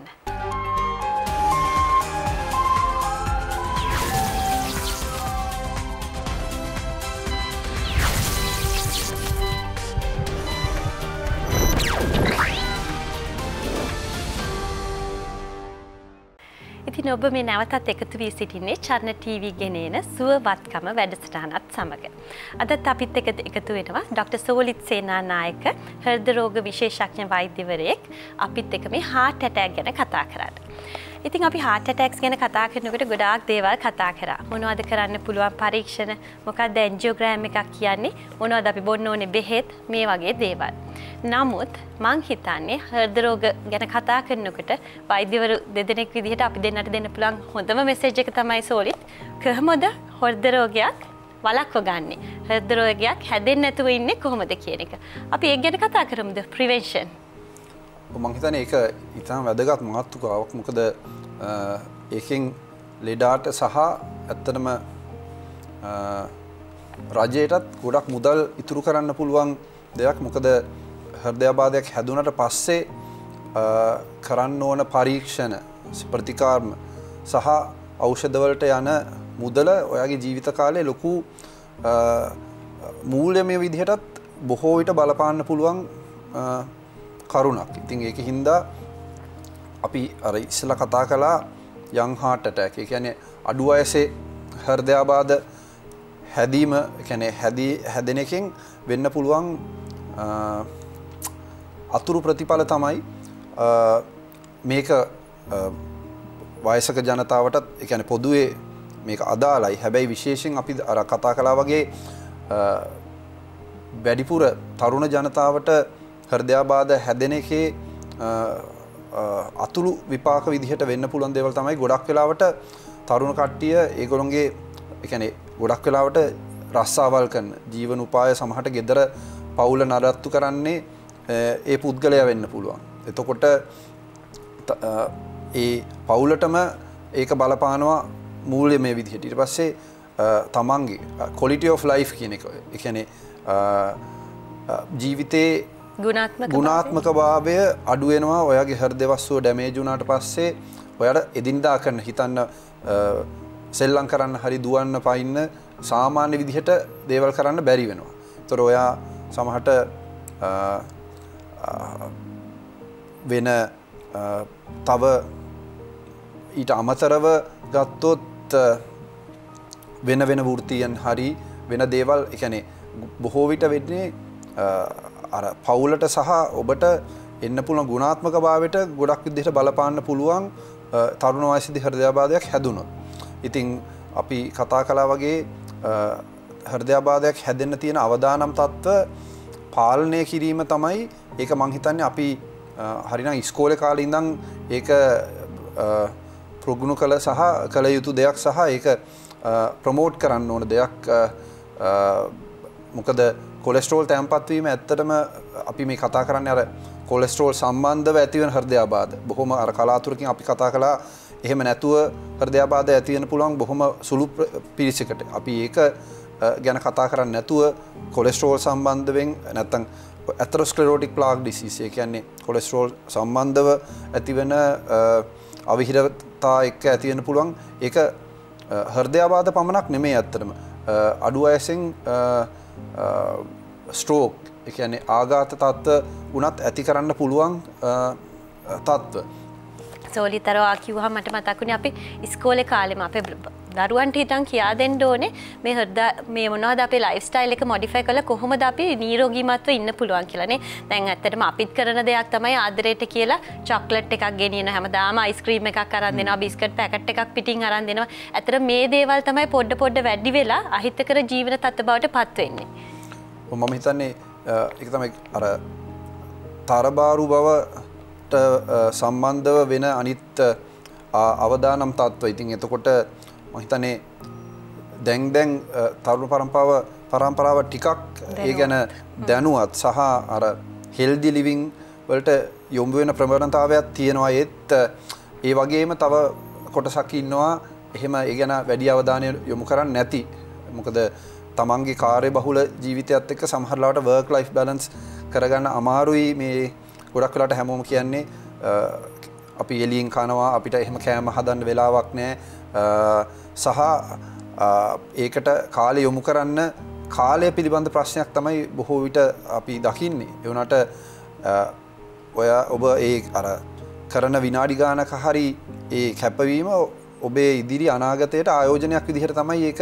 ඉතින් ඔබ මේ නැවතත් එකතු වී සිටින්නේ චරණ ටීවී ගෙනෙන සුවවත්කම වැඩසටහනත් සමග. අදත් අපිත් එක්ක එකතු වෙනවා ඩොක්ටර් සෝලිත් සේනානායක හෘද රෝග විශේෂඥ වෛද්‍යවරයෙක් අපිත් එක්ක මේ heart attack ගැන කතා කරන්න. ඉතින් අපි heart attacks ගැන කතා කරනකොට ගොඩාක් දේවල් කතා කරා. මොනවද කරන්න පුළුවන් පරීක්ෂණ, මොකක්ද angiogram එකක් කියන්නේ, මොනවද අපි බොන්න ඕනේ බෙහෙත්, මේ වගේ දේවල්. නමුත් මං හිතන්නේ හෘද රෝග ගැන කතා කරනකොට වෛද්‍යවරු දෙදෙනෙක් විදිහට අපි දෙන්නට දෙන්න පුළුවන් හොඳම මෙසේජ් එක තමයි සෝලිත් කොහොමද හෘද රෝගයක් වළක්ව ගන්නෙ? හෘද රෝගයක් හැදෙන්නේ නැතුව ඉන්නේ කොහොමද කියන එක. අපි ඒක ගැන කතා කරමුද? ප්‍රිවෙන්ෂන්. මං හිතන්නේ ඒක ඉතාම වැදගත් මාතෘකාවක්. මොකද ඒකෙන් ලෙඩාට සහ ඇත්තටම රජයටත් ගොඩක් මුදල් ඉතුරු කරන්න පුළුවන් දෙයක්. මොකද හෘදයාබාධයක් හැදුනට පස්සේ කරන්න ඕන පරීක්ෂණ, ප්‍රතිකාරම සහ ඖෂධවලට යන මුදල ඔයාගේ ජීවිත කාලේ ලොකු මූල්‍යමය විදිහටත් බොහෝ විට බලපාන්න පුළුවන් කරුණක්. ඉතින් ඒක හින්දා අපි අර ඉස්සෙල්ලා කතා කළා young heart attack. ඒ කියන්නේ අඩු වයසේ හෘදයාබාධ හැදීම, ඒ කියන්නේ හැදී හැදෙන එකෙන් වෙන්න පුළුවන් අතුරු ප්‍රතිඵල තමයි මේක වයසක ජනතාවටත්, ඒ කියන්නේ පොදුවේ මේක අදාළයි. හැබැයි විශේෂයෙන් අපි අර කතා කළා වගේ වැඩිපුර තරුණ ජනතාවට හෘදයාබාධ හැදෙන එකේ අතුරු විපාක විදිහට වෙන්න පුළුවන් දේවල් තමයි ගොඩක් වෙලාවට තරුණ කට්ටිය ඒගොල්ලොන්ගේ, ඒ කියන්නේ ගොඩක් වෙලාවට රස්සාවල් කරන ජීවන උපාය සමහරට ගෙදර පවුල නඩත්තු කරන්නේ ඒ පුද්ගලයා වෙන්න පුළුවන්. එතකොට ඒ පවුලටම ඒක බලපානවා මූල්‍යමය විදිහට. ඊට පස්සේ තමන්ගේ quality of life කියන එක, ඒ කියන්නේ ජීවිතේ ගුණාත්මක ගුණාත්මක භාවය අඩු වෙනවා. ඔයාගේ හෘද වස්තුව ඩැමේජ් වුණාට පස්සේ ඔයාට එදිනදා කරන හිතන්න සෙල්ලම් කරන්න හරි දුවන්න පයින්න සාමාන්‍ය විදිහට දේවල් කරන්න බැරි වෙනවා. ඒතර ඔයා සමහරට වෙන තව ඊට අමතරව ගත්තොත් වෙන වෙන වෘත්තීයන් හරි වෙන දේවල්, ඒ කියන්නේ බොහෝ විට වෙන්නේ අර පවුලට සහ ඔබට එන්න පුළුවන් ගුණාත්මක භාවයට ගොඩක් විදිහට බලපාන්න පුළුවන් තරුණ වයසේදී හෘදයාබාධයක් හැදුනොත්. ඉතින් අපි කතා කළා වගේ හෘදයාබාධයක් හැදෙන්න තියෙන අවදානම් තත්ත්ව පාලනය කිරීම තමයි ඒක. මං හිතන්නේ අපි හරිනම් ඉස්කෝලේ කාලේ ඉඳන් ඒක ප්‍රගුණ කළ සහ කළ යුතු දෙයක් සහ ඒක ප්‍රොමෝට් කරන්න ඕන දෙයක්. මොකද කොලෙස්ටරෝල් තැන්පත් වීම ඇත්තටම අපි මේ කතා කරන්නේ අර කොලෙස්ටරෝල් සම්බන්ධව ඇතිවන හෘදයාබාධ. බොහොම අර කලාතුරකින් අපි කතා කළා එහෙම නැතුව හෘදයාබාධ ඇති වෙන පුළුවන් බොහොම සුළු පිරිසකට. අපි ඒක ගැන කතා කරන්නේ නැතුව කොලෙස්ටරෝල් සම්බන්ධයෙන් නැත්තම් ඇතරොස්ක්ලෙරෝටික් ප්ලාක් ඩිසීස්, ඒ කියන්නේ කොලෙස්ටරෝල් සම්බන්ධව ඇතිවෙන අවහිරතා එක්ක ඇති වෙන පුළුවන්. ඒක හෘදයාබාධ පමණක් නෙමෙයි ඇත්තටම අඩු වයසෙන් ස්ට්‍රෝක්, ඒ කියන්නේ ආඝාත තත්ත්ව උනත් ඇති කරන්න පුළුවන් තත්ත්ව. සෝලිතරවා කිව්වහම මට මතක් වුණේ අපි ඉස්කෝලේ කාලෙම අපේ දරුවන්ට හිතන් කියා දෙන්න ඕනේ මේ හෘද මේ මොනවද අපේ ලයිෆ් ස්ටයිල් එක මොඩිෆයි කරලා කොහොමද අපි නිරෝගීමත්ව ඉන්න පුළුවන් කියලානේ. දැන් ඇත්තටම අපිත් කරන දෙයක් තමයි ආදරේට කියලා චොක්ලට් එකක් ගෙනියන හැමදාම අයිස්ක්‍රීම් එකක් අරන් දෙනවා, බිස්කට් පැකට් එකක් පිටින් අරන් දෙනවා. ඇත්තට මේ දේවල් තමයි පොඩ පොඩ වැඩි වෙලා අහිතකර ජීවන තත්ත්ව බවට පත් වෙන්නේ. මම හිතන්නේ ඒක තමයි අර තරබාරු බව සම්බන්ධව වෙන අනිත් අවදානම් තත්ත්ව. ඉතින් එතකොට මම හිතන්නේ දැන් දැන් තරුණ පරම්පරාව පරම්පරාව ටිකක් ඒ ගැන දැනුවත් සහ අර හෙල්දි ලිවිං වලට යොමු වෙන ප්‍රවණතාවයක් තියෙනවා. ඒත් ඒ වගේම තව කොටසක් ඉන්නවා එහෙම ඒ ගැන වැඩි අවධානය යොමු කරන්නේ නැති. මොකද තමන්ගේ කාර්ය බහුල ජීවිතයත් එක්ක සමහර ලාවට work life balance කරගන්න අමාරුයි. මේ ගොඩක් වෙලාට හැමෝම කියන්නේ අපි එළියෙන් කනවා අපිට එහෙම කෑම හදන්න වෙලාවක් නැහැ සහ ඒකට කාලය යොමු කරන්න කාලය පිළිබඳ ප්‍රශ්නයක් තමයි බොහෝ විට අපි දකින්නේ. ඒ වුණාට ඔය ඔබ ඒ අර කරන විනාඩි ගානක හරි ඒ කැපවීම ඔබේ ඉදිරි අනාගතයට ආයෝජනයක් විදිහට තමයි ඒක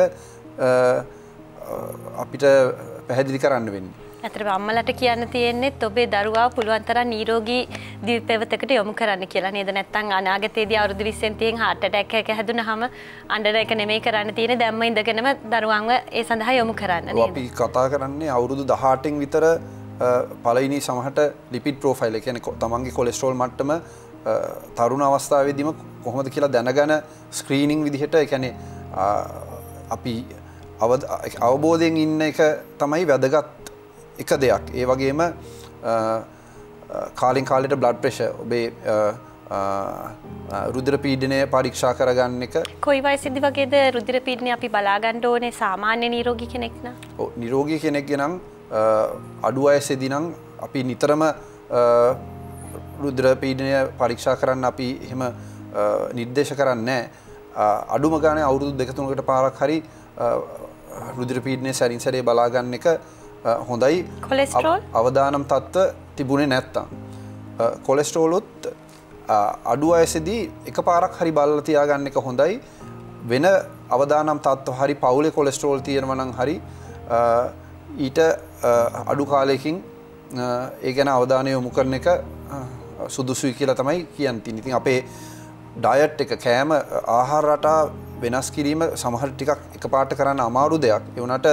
අපිට පැහැදිලි කරන්න වෙන්නේ. ඇත්තටම අම්මලාට කියන්න තියෙන්නේ ඔබේ දරුවා පුළුවන් තරම් නිරෝගී දිවි පෙවතකට යොමු කරන්න කියලා නේද? නැත්නම් අනාගතයේදී අවුරුදු විස්සෙන් තියෙන heart attack එක හැදුනහම අඬන එක නෙමෙයි කරන්න තියෙන්නේ දැම්ම ඉඳගෙනම දරුවන්ව ඒ සඳහා යොමු කරන්න නේද? අපි කතා කරන්නේ අවුරුදු දහඅටෙන් විතර පළවෙනි සමහරට ලිපිඩ් ප්‍රොෆයිල් එක කියන්නේ තමන්ගේ කොලෙස්ටරෝල් මට්ටම තරුණ අවස්ථාවේදීම කොහොමද කියලා දැනගෙන ස්ක්‍රීනින් විදිහට ඒ කියන්නේ අපි අවබෝධයෙන් ඉන්න එක තමයි වැදගත් එක දෙයක්. ඒ වගේම කාලෙන් කාලෙට බ්ලඩ් ප්‍රෙෂර් ඔබේ රුධිර පීඩනය පරීක්ෂා කරගන්න එක. කොයි වයසේදී වගේද රුධිර පීඩනය අපි බලා ගන්න ඕනේ සාමාන්‍ය නිරෝගී කෙනෙක් නම්? ඔව් නිරෝගී කෙනෙක්ගේ නම් අඩු වයසේදී නම් අපි නිතරම රුධිර පීඩනය පරීක්ෂා කරන්න අපි එහෙම නිර්දේශ කරන්නේ නැහැ. අඩුම ගානේ අවුරුදු දෙක තුනකට පාරක් හරි රුධිර පීඩනය සැරින් සැරේ බලා ගන්න එක හොඳයි. කොලෙස්ටරෝල් අවදානම් තත්ත්ව තිබුණේ නැත්තම් කොලෙස්ටරෝලුත් අඩු වයසේදී එකපාරක් හරි බලලා තියාගන්න එක හොඳයි. වෙන අවදානම් තත්ත්ව හරි පවුලේ කොලෙස්ටරෝල් තියෙනවා නම් හරි ඊට අඩු කාලයකින් ඒ ගැන අවධානය යොමු කරන එක සුදුසුයි කියලා තමයි කියන්නේ. ඉතින් අපේ ඩයට් එක කෑම ආහාර රටා වෙනස් කිරීම සමහර ටිකක් එකපාරට කරන්න අමාරු දෙයක්. ඒ වුණාට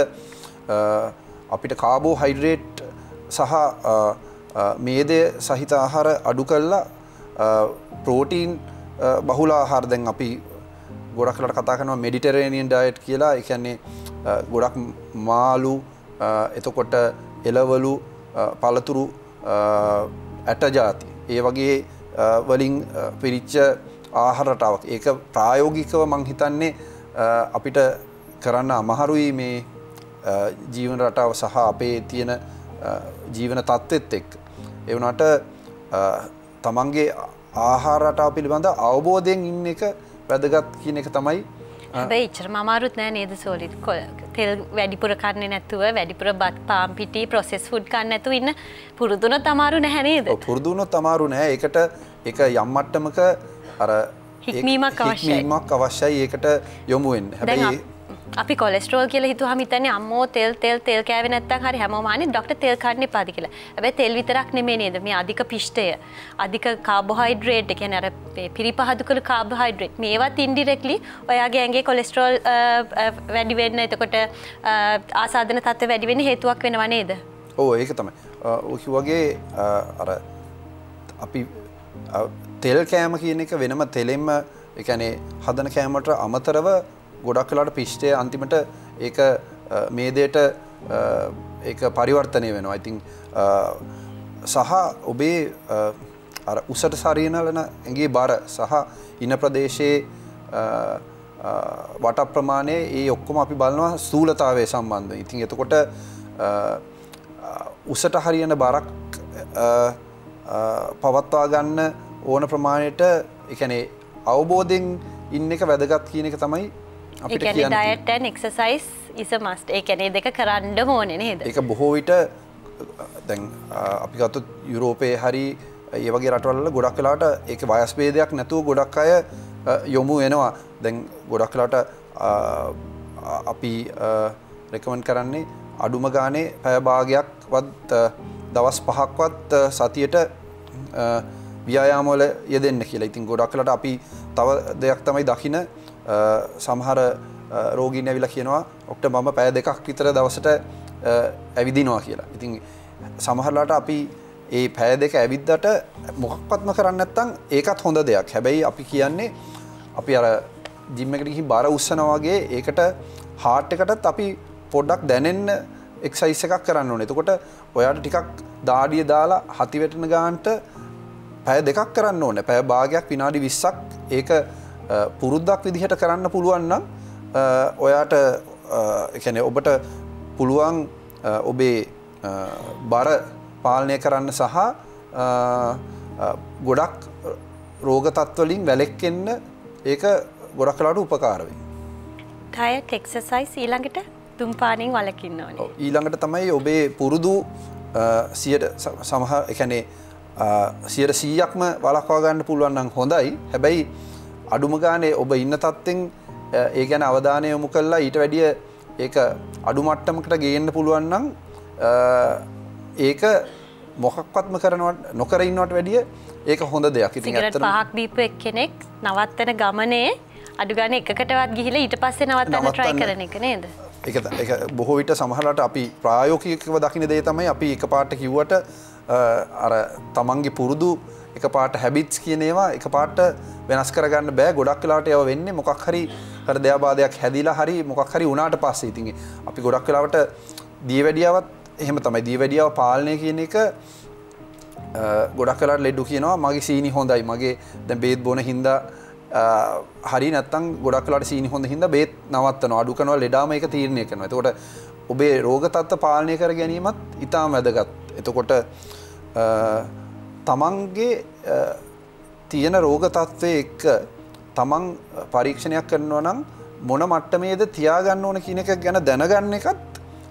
අපිට කාබෝහයිඩ්‍රේට් සහ මේදය සහිත ආහාර අඩු කළා ප්‍රෝටීන් බහුල ආහාර දැන් අපි ගොඩක් වෙලාට කතා කරනවා මෙඩිටරේනියන් ඩයට් කියලා. ඒ කියන්නේ ගොඩක් මාළු එතකොට එළවලු පළතුරු ඇට ಜಾති ඒ වගේ වලින් පිරිච්ච ආහාර රටාවක්. ඒක ප්‍රායෝගිකව මං හිතන්නේ අපිට කරන්න අමාරුයි මේ ජීවන රටාව සහ අපේ තියෙන ජීවන තත්ත්වෙත් එක්ක. ඒ වුණාට තමන්ගේ ආහාර රටාව පිළිබඳ අවබෝධයෙන් ඉන්න එක වැදගත් කියන එක තමයි. හැබැයි ඉච්චරම අමාරුත් නෑ නේද සෝලි? තෙල් වැඩිපුර කන්නේ නැතුව වැඩිපුර බත් පාන් පිටි ප්‍රොසෙස් ෆුඩ් කන්නේ නැතුව ඉන්න පුරුදුනොත් අමාරු නැහැ නේද? ඔව් පුරුදුනොත් අමාරු නෑ. ඒකට ඒක යම් මට්ටමක අර හික්මීමක් අවශ්‍යයි. හික්මීමක් අවශ්‍යයි ඒකට යොමු වෙන්න. හැබැයි අපි කොලෙස්ටරෝල් කියලා හිතුවාම හිතන්නේ අම්මෝ තෙල් තෙල් තෙල් කෑවේ නැත්නම් හරි හැමෝම අනේ ડોක්ටර් තෙල් කන්න එපාද කියලා. හැබැයි තෙල් විතරක් නෙමෙයි නේද? මේ අධික පිෂ්ඨය, අධික කාබෝහයිඩ්‍රේට්, ඒ කියන්නේ අර පිරිපහදු කළ කාබෝහයිඩ්‍රේට් මේවත් ඉන්ඩිරෙක්ට්ලි ඔයාගේ ඇඟේ කොලෙස්ටරෝල් වැඩි වෙන්න, එතකොට ආසාදන තත්ත්වය වැඩි වෙන්න හේතුවක් වෙනවා නේද? ඔව් ඒක තමයි. ඔය කිව්වාගේ අර අපි තෙල් කෑම කියන එක වෙනම තෙලෙන්ම ඒ කියන්නේ හදන කෑමකට අමතරව ගොඩක් වෙලාට පිෂ්ඨය අන්තිමට ඒක මේදයට ඒක පරිවර්තනය වෙනවා. ඉතින් සහ ඔබේ අර උසට සරියනලන ඇඟේ බර සහ ඉන ප්‍රදේශයේ වට ප්‍රමාණය ඒ ඔක්කොම අපි බලනවා ස්ථූලතාවය සම්බන්ධව. ඉතින් එතකොට උසට හරියන බරක් පවත්වා ගන්න ඕන ප්‍රමාණයට ඒ කියන්නේ අවබෝධයෙන් ඉන්න එක වැදගත් කියන එක තමයි අපිට කියන්නේ. Diet and exercise is a must. ඒ කියන්නේ දෙක කරන්න ඕනේ නේද? ඒක බොහෝ විට දැන් අපි ගත්තොත් යුරෝපයේ හරි ඒ වගේ රටවල් වල ගොඩක් වෙලාවට ඒක වයස් ભેදයක් නැතුව ගොඩක් අය යොමු වෙනවා. දැන් ගොඩක් වෙලාවට අපි රෙකමන්ඩ් කරන්නේ අඩුම ගානේ පැය භාගයක්වත් දවස් පහක්වත් සතියට ව්‍යායාම වල යෙදෙන්න කියලා. ඉතින් ගොඩක් වෙලාවට අපි තව දෙයක් තමයි දකින්න සමහර රෝගීන් ඇවිල්ලා කියනවා ඔක්ට මම පැය දෙකක් විතර දවසට ඇවිදිනවා කියලා. ඉතින් සමහරලාට අපි ඒ පැය දෙක ඇවිද්දට මොකක්වත්ම කරන්න නැත්නම් ඒකත් හොඳ දෙයක්. හැබැයි අපි කියන්නේ අපි අර ජිම් එකට ගිහින් බර උස්සනවා වගේ ඒකට හાર્ට් එකටත් අපි පොඩ්ඩක් දැනෙන්න එක්සයිස් එකක් කරන්න ඕනේ. එතකොට ඔයාට ටිකක් දාඩිය දාලා හති වැටෙන ගානට පැය දෙකක් කරන්න ඕනේ. පැය භාගයක් විනාඩි විස්සක් ඒක පුරුද්දක් විදිහට කරන්න පුළුවන් නම් ඔයාට ඒ කියන්නේ ඔබට පුළුවන් ඔබේ බර පාලනය කරන්න සහ ගොඩක් රෝග තත්ත්වවලින් වැළෙක්ෙන්න ඒක ගොඩක් වෙලාවට උපකාර වෙයි. ඩයට් එක්සර්සයිස් ඊළඟට දුම්පානයෙන් වළකින්න ඕනේ. ඔව් ඊළඟට තමයි ඔබේ පුරුදු සියයට සමහර ඒ කියන්නේ සියයට සීයක්ම වළක්වා ගන්න පුළුවන් නම් හොඳයි. හැබැයි අඩුම ගානේ ඔබ ඉන්න තත්ත්වෙන් ඒ ගැන අවධානය යොමු කළා ඊට වැඩිය ඒක අඩු මට්ටමකට ගේන්න පුළුවන් නම් ඒක මොකක්වත්ම කරනවට නොකර ඉන්නවට වැඩිය ඒක හොඳ දෙයක්. ඉතින් ඇත්තටම පහක් දීපු එක්කෙනෙක් නවත්තන ගමනේ අඩු ගානේ එකකටවත් ගිහිලා ඊට පස්සේ නවත්තන්න try කරන එක නේද? ඒක ඒක බොහෝ විට සමහරවිට අපි ප්‍රායෝගිකව දකින්න දේ තමයි අපි එකපාරට කිව්වට අර තමන්ගේ පුරුදු එකපාරට හැබිට්ස් කියන ඒවා එකපාරට වෙනස් කරගන්න බෑ. ගොඩක් වෙලාවට ඒවා වෙන්නේ මොකක් හරි හෘදයාබාධයක් හැදිලා හරි මොකක් හරි වුණාට පස්සේ. ඉතින් අපි ගොඩක් වෙලාවට දියවැඩියාවත් එහෙම තමයි. දියවැඩියාව පාලනය කියන එක ගොඩක් වෙලාවට ලෙඩු කියනවා මගේ සීනි හොඳයි. මගේ දැන් බේත් බොන හින්දා හරි නැත්තම් ගොඩක් වෙලාවට සීනි හොඳ හින්දා බේත් නවත්තනවා. අඩු කරනවා ලෙඩාම ඒක තීරණය කරනවා. එතකොට ඔබේ රෝග තත්ත්ව පාලනය කර ගැනීමත් ඉතාම වැදගත්. එතකොට තමන්ගේ තියෙන රෝග තත්ත්වයේ එක්ක තමන් පරීක්ෂණයක් කරනවා නම් මොන මට්ටමේද තියාගන්න ඕන කියන එක ගැන දැනගන්න එකත්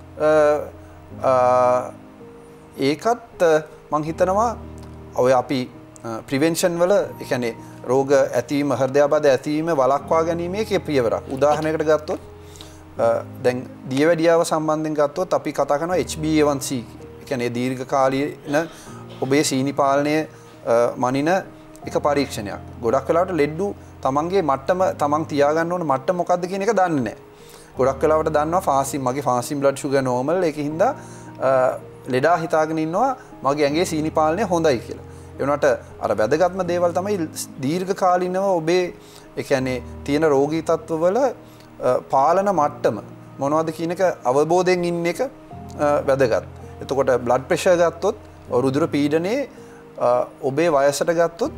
ඒකත් මං හිතනවා ඔය අපි ප්‍රිවෙන්ෂන් වල ඒ කියන්නේ රෝග ඇතිවීම හෘදයාබාධ ඇතිවීම වළක්වා ගැනීමේ කේ පියවරක්. උදාහරණයකට ගත්තොත් දැන් දියවැඩියාව සම්බන්ධයෙන් ගත්තොත් අපි කතා කරනවා H b A one C ඒ කියන්නේ දීර්ඝ කාලීන ඔබේ සීනි පාලනය මනින එක පරීක්ෂණයක්. ගොඩක් වෙලාවට ලෙඩ්ඩු තමන්ගේ මට්ටම තමන් තියාගන්න ඕන මට්ටම මොකක්ද කියන එක දන්නේ නැහැ. ගොඩක් වෙලාවට දන්නවා ෆාස්ටින් මගේ ෆාස්ටින් බ්ලඩ් ෂුගර් නෝමල් ඒකින් හින්දා ලෙඩා හිතාගෙන ඉන්නවා මගේ ඇඟේ සීනි පාලනය හොඳයි කියලා. ඒ වුණාට අර වැදගත්ම දේවල් තමයි දීර්ඝ කාලිනව ඔබේ ඒ කියන්නේ තියෙන රෝගී තත්ත්වවල පාලන මට්ටම මොනවද කියන එක අවබෝධයෙන් ඉන්න එක වැදගත්. එතකොට බ්ලඩ් ප්‍රෙෂර් ගත්තොත් රුධිර පීඩනයේ ඔබේ වයසට ගත්තොත්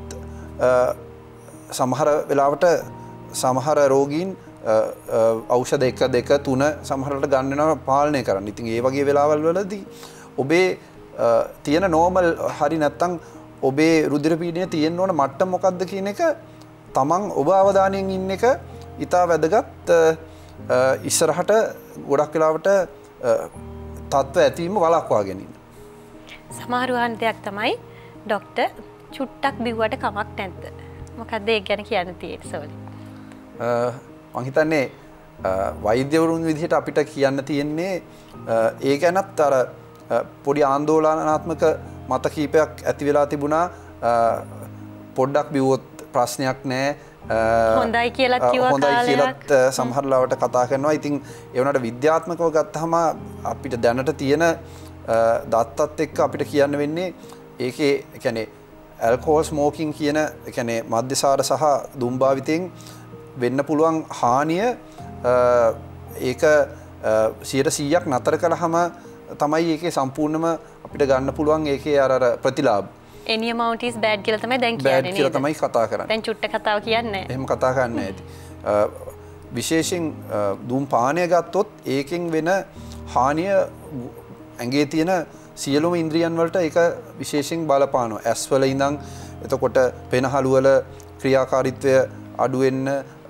සමහර වෙලාවට සමහර රෝගීන් ඖෂධ එක දෙක තුන සමහරවිට ගන්න වෙනවා පාලනය කරන්න. ඉතින් ඒ වගේ වෙලාවල් වලදී ඔබේ තියෙන නෝමල් හරි නැත්තම් ඔබේ රුධිර පීඩනය තියෙන්න ඕන මට්ටම මොකක්ද කියන එක තමන් ඔබ අවධානයෙන් ඉන්න එක ඉතා වැදගත්. ඉස්සරහට ගොඩක් වෙලාවට තත්ත්ව ඇතිවීම වළක්වා ගැනීම. සමහර වහන් දෙයක් තමයි ડોක්ටර් චුට්ටක් බිව්වට කමක් නැද්ද? මොකක්ද ඒක ගැන කියන්න තියෙන්නේ සෝලි? මං හිතන්නේ වෛද්‍යවරුන් විදිහට අපිට කියන්න තියෙන්නේ ඒ ගැනත් අර පොඩි ආందోලනාත්මක මත කීපයක් ඇති වෙලා තිබුණා. පොඩ්ඩක් බිව්වොත් ප්‍රශ්නයක් නැහැ. හොඳයි කියලා කිව්වා හොඳයි කාලයක් කියලාත් සමහර ලාවට කතා කරනවා. ඉතින් ඒ වුණාට විද්‍යාත්මකව ගත්තහම අපිට දැනට තියෙන දත්තත් එක්ක අපිට කියන්න වෙන්නේ ඒකේ ඒ කියන්නේ ඇල්කොහොල් ස්මෝකින් කියන ඒ කියන්නේ මද්යසාර සහ දුම් භාවිතයෙන් වෙන්න පුළුවන් හානිය ඒක සියයට සීයක් නතර කළාම තමයි ඒකේ සම්පූර්ණම අපිට ගන්න පුළුවන් ඒකේ අර අර ප්‍රතිලාභ. any amount is bad කියලා තමයි දැන් කියන්නේ නේද? bad කියලා තමයි කතා කරන්නේ. දැන් චුට්ට කතාව කියන්නේ නැහැ. එහෙම කතා කරන්නේ නැති. විශේෂයෙන් දුම් පානය ගත්තොත් ඒකෙන් වෙන හානිය ඇඟේ තියෙන සියලුම ඉන්ද්‍රියන් වලට ඒක විශේෂයෙන් බලපානවා. ඇස් වල ඉඳන් එතකොට පෙනහළු වල ක්‍රියාකාරීත්වය අඩු වෙන්න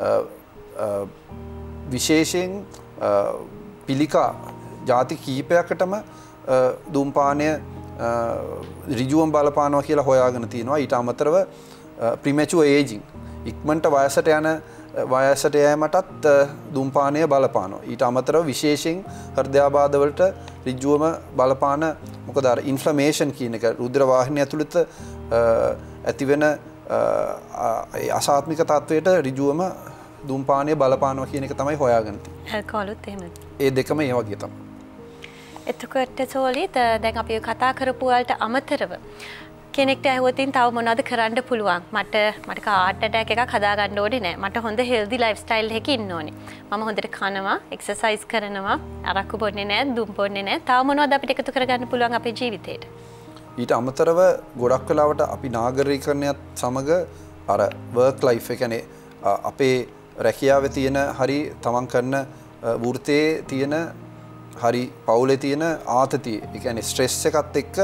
විශේෂයෙන් පිළිකා ಜಾති කීපයකටම දුම්පානය ඍජුවම බලපානවා කියලා හොයාගෙන තියෙනවා. ඊට අමතරව ප්‍රිමැචුවර් ඒජින් ඉක්මනට වයසට යන වයසට යෑමටත් දුම්පානය බලපානවා. ඊට අමතරව විශේෂයෙන් හෘදයාබාධ වලට ඍජුවම බලපාන මොකද අර ඉන්ෆ්ලමේෂන් කියන එක රුධිර වාහිනිය ඇතුළත ඇතිවෙන අසාත්මික තත්වයට ඍජුවම දුම්පානය බලපානවා කියන එක තමයි හොයාගෙන තියෙන්නේ. ඇල්කොහොලුත් එහෙමද? ඒ දෙකම ඒ වගේ තමයි. එතකොට සෝලිත් දැන් අපි කතා කරපු වලට අමතරව කෙනෙක්ට ඇහුවොතින් තව මොනවද කරන්න පුළුවන්? මට මට heart attack එකක් හදාගන්න ඕනේ නෑ. මට හොඳ healthy lifestyle එකක ඉන්න ඕනේ. මම හොඳට කනවා, exercise කරනවා, අරක්කු බොන්නේ නෑ, දුම් බොන්නේ නෑ. තව මොනවද අපිට එකතු කරගන්න පුළුවන් අපේ ජීවිතේට? ඊට අමතරව ගොඩක් වෙලාවට අපි නාගරිකරණයත් සමග අර work life එක කියන්නේ අපේ රැකියාවේ තියෙන හරි තමන් කරන වෘත්තයේ තියෙන හරි පවුලේ තියෙන ආතතිය, ඒ කියන්නේ ස්ට්‍රෙස් එකත් එක්ක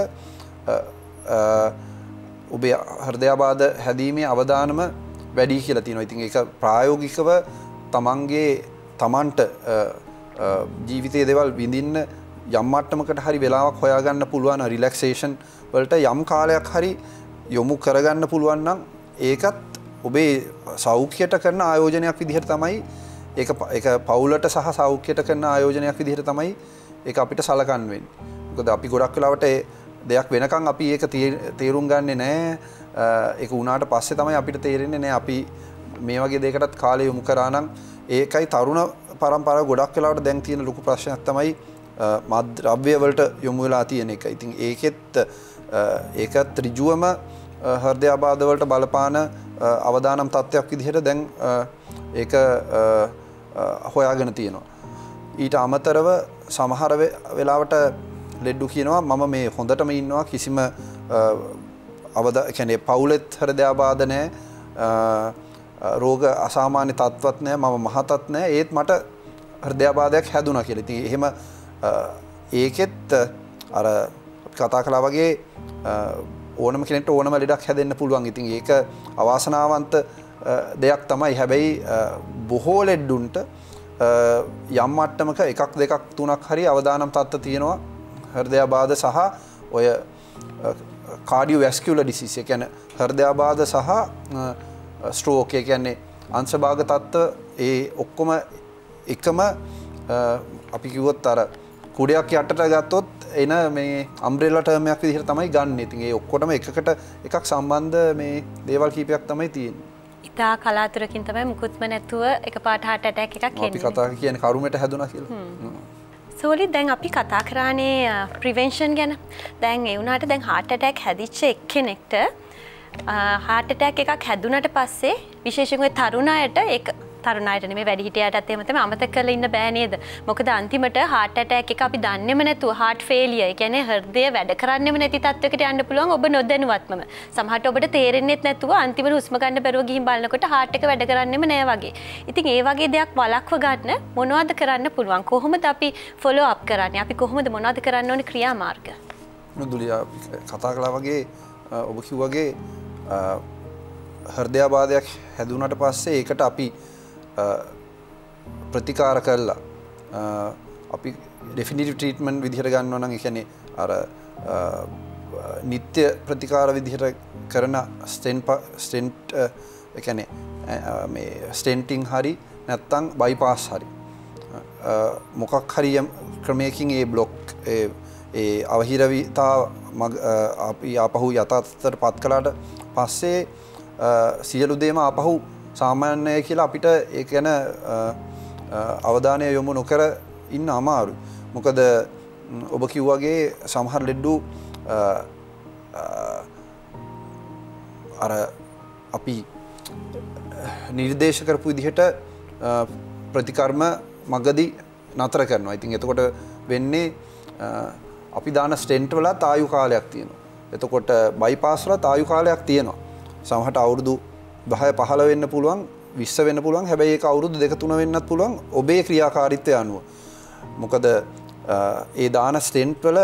ඔබේ හෘදයාබාධ හැදීමේ අවදානම වැඩි කියලා තියෙනවා. ඉතින් ඒක ප්‍රායෝගිකව තමන්ගේ තමන්ට ජීවිතයේ දේවල් විඳින්න යම් මට්ටමකට හරි වෙලාවක් හොයාගන්න පුළුවන් රිලැක්සේෂන් වලට යම් කාලයක් හරි යොමු කරගන්න පුළුවන් නම් ඒකත් ඔබේ සෞඛ්‍යයට කරන ආයෝජනයක් විදිහට තමයි ඒක ඒක පවුලට සහ සෞඛ්‍යයට කරන ආයෝජනයක් විදිහට තමයි ඒක අපිට සලකන්න වෙන්නේ. මොකද අපි ගොඩක් වෙලාවට දෙයක් වෙනකන් අපි ඒක තේරුම් ගන්නෙ නැහැ. ඒක වුණාට පස්සේ තමයි අපිට තේරෙන්නේ නැහැ අපි මේ වගේ දෙයකටත් කාලය යොමු කරා නම්. ඒකයි තරුණ පරම්පරාව ගොඩක් වෙලාවට දැන් තියෙන ලොකු ප්‍රශ්නයක් තමයි මත්ද්‍රව්‍ය වලට යොමු වෙලා තියෙන එක. ඉතින් ඒකෙත් ඒකත් ඍජුවම හෘදයාබාධ වලට බලපාන අවදානම් තත්ත්වයක් විදිහට දැන් ඒක හොයාගෙන තියෙනවා. ඊට අමතරව සමහර වෙලාවට ලෙඩ්ඩු කියනවා මම මේ හොඳටම ඉන්නවා කිසිම අවදා කියන්නේ පවුලෙත් හෘදයාබාධ නැහැ, රෝග අසාමාන්‍ය තත්ත්වත් නැහැ, මම මහතත් නැහැ, ඒත් මට හෘදයාබාධයක් හැදුනා කියලා. ඉතින් එහෙම ඒකෙත් අර කතා කළා වගේ ඕනම කෙනෙක්ට ඕනම ලෙඩක් හැදෙන්න පුළුවන්. ඉතින් ඒක අවාසනාවන්ත දෙයක් තමයි. හැබැයි බොහෝ ලෙඩුන්ට යම් මට්ටමක එකක් දෙකක් තුනක් හරි අවදානම් තත්ත්ව තියෙනවා. හෘදයාබාධ සහ ඔය කාඩියෝවැස්කියුලර් ඩිසීස්, ඒ කියන්නේ හෘදයාබාධ සහ ස්ට්‍රෝක්, ඒ කියන්නේ අංශභාග තත්ත්ව ඒ ඔක්කොම එකම අපි කිව්වොත් අර කුඩයක් යටට ගත්තොත් එන මේ අම්බ්‍රෙලා ටර්ම් එකක් විදිහට තමයි ගන්න. ඉතින් ඒ ඔක්කොටම එකකට එකක් සම්බන්ධ මේ දේවල් කීපයක් තමයි තියෙන්නේ. ඉතා කලාතුරකින් තමයි මුකුත්ම නැතුව එකපාරට heart attack එකක් එන්නේ. අපි කතා කියන්නේ කරුමෙට හැදුනා කියලා. සෝලි දැන් අපි කතා කරානේ ප්‍රිවෙන්ෂන් ගැන. දැන් ඒ වුණාට දැන් heart attack හැදිච්ච එක්කෙනෙක්ට heart attack එකක් හැදුනට පස්සේ විශේෂයෙන්ම තරුණ අයට ඒක තරුණ අයට නෙමෙයි වැඩිහිටියටත් එහෙම තමයි අමතක කරලා ඉන්න බෑ නේද? මොකද අන්තිමට heart attack එක අපි දන්නේම නැතුව heart failure, ඒ කියන්නේ හෘදය වැඩ කරන්නේම නැති තත්වයකට යන්න පුළුවන් ඔබ නොදැනුවත්වම. සමහරට ඔබට තේරෙන්නේත් නැතුව අන්තිමට හුස්ම ගන්න බැරුව ගිහින් බලනකොට heart එක වැඩ කරන්නේම නෑ වගේ. ඉතින් ඒ වගේ දෙයක් වළක්ව ගන්න මොනවද කරන්න පුළුවන්? කොහොමද අපි follow up කරන්නේ? අපි කොහොමද මොනවද කරන්න ඕනේ ක්‍රියාමාර්ග? නුදුලියා කතා කළා වගේ ඔබ කිව්වාගේ හෘදයාබාධයක් හැදුනට පස්සේ ඒකට අපි ප්‍රතිකාර කරලා අපි ඩෙෆිනිටිව් ට්‍රීට්මන්ට් විදිහට ගන්නවා නම් ඒ කියන්නේ අර නිත්‍ය ප්‍රතිකාර විදිහට කරන ස්ටෙන්ට් ස්ටෙන්ට් ඒ කියන්නේ මේ ස්ටෙන්ටිං හරි නැත්නම් බයිපාස් හරි මොකක් හරි ක්‍රමයකින් ඒ බ්ලොක් ඒ ඒ අවහිරවිතා අපි ආපහු යථාර්ථයට පත් කළාට පස්සේ සියලු දේම ආපහු සාමාන්‍යයි කියලා අපිට ඒ කියන අවධානය යොමු නොකර ඉන්න අමාරුයි. මොකද ඔබ කිව්වාගේ සමහර ලෙඩ්ඩු අර අපි නිර්දේශ කරපු විදිහට ප්‍රතිකර්ම මගදී නතර කරනවා. ඉතින් එතකොට වෙන්නේ අපි දාන ස්ටෙන්ට් වලත් ආයු කාලයක් තියෙනවා. එතකොට බයිපාස් වලත් ආයු කාලයක් තියෙනවා. සමහරට අවුරුදු දහය පහළ වෙන්න පුළුවන්, විස්ස වෙන්න පුළුවන්. හැබැයි ඒක අවුරුදු දෙක තුන වෙන්නත් පුළුවන් ඔබේ ක්‍රියාකාරීත්වය අනුව. මොකද ඒ දාන ස්ටෙන්ට් වල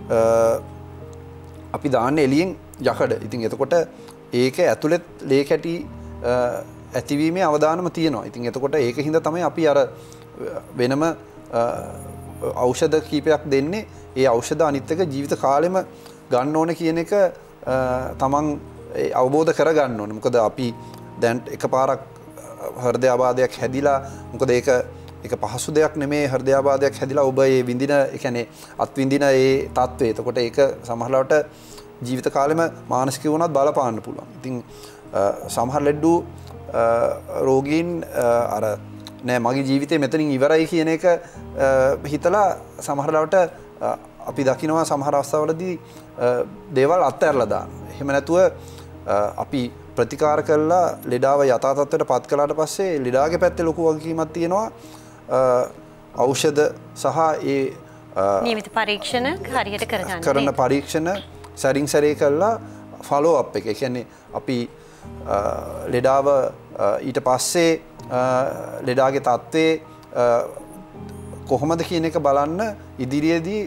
අපි දාන්නේ එළියෙන් යකඩ. ඉතින් එතකොට ඒක ඇතුළේ ලේ කැටි ඇතිවීමේ අවදානම තියෙනවා. ඉතින් එතකොට ඒක හින්දා තමයි අපි අර වෙනම ඖෂධ කීපයක් දෙන්නේ. ඒ ඖෂධ අනිත් එක ජීවිත කාලෙම ගන්න ඕන කියන එක තමන් අවබෝධ කරගන්න ඕනේ. මොකද අපි දැන් එකපාරක් හෘදයාබාධයක් හැදිලා, මොකද ඒක ඒක පහසු දෙයක් නෙමේ. හෘදයාබාධයක් හැදිලා ඔබ ඒ විඳින, ඒ කියන්නේ අත් විඳින ඒ තත්ත්වය. එතකොට ඒක සමහරවිට ජීවිත කාලෙම මානසික වුණත් බලපාන්න පුළුවන්. ඉතින් සමහර ලෙඩ්ඩු රෝගීන් අර නෑ මගේ ජීවිතේ මෙතනින් ඉවරයි කියන එක හිතලා සමහරවිට අපි දකිනවා සමහර අවස්ථාවලදී දේවල් අත්හැරලා දාන. එහෙම නැතුව අපි ප්‍රතිකාර කළා ලෙඩාව යථා තත්ත්වයට පත් කළාට පස්සේ ලෙඩාගේ පැත්තේ ලොකු වගකීමක් තියෙනවා ඖෂධ සහ ඒ නියමිත පරීක්ෂණ හරියට කරගන්න. කරන පරීක්ෂණ සැරින් සැරේ කළා ෆලෝ අප් එක. ඒ කියන්නේ අපි ලෙඩාව ඊට පස්සේ ලෙඩාගේ තත්ත්වේ කොහොමද කියන එක බලන්න ඉදිරියේදී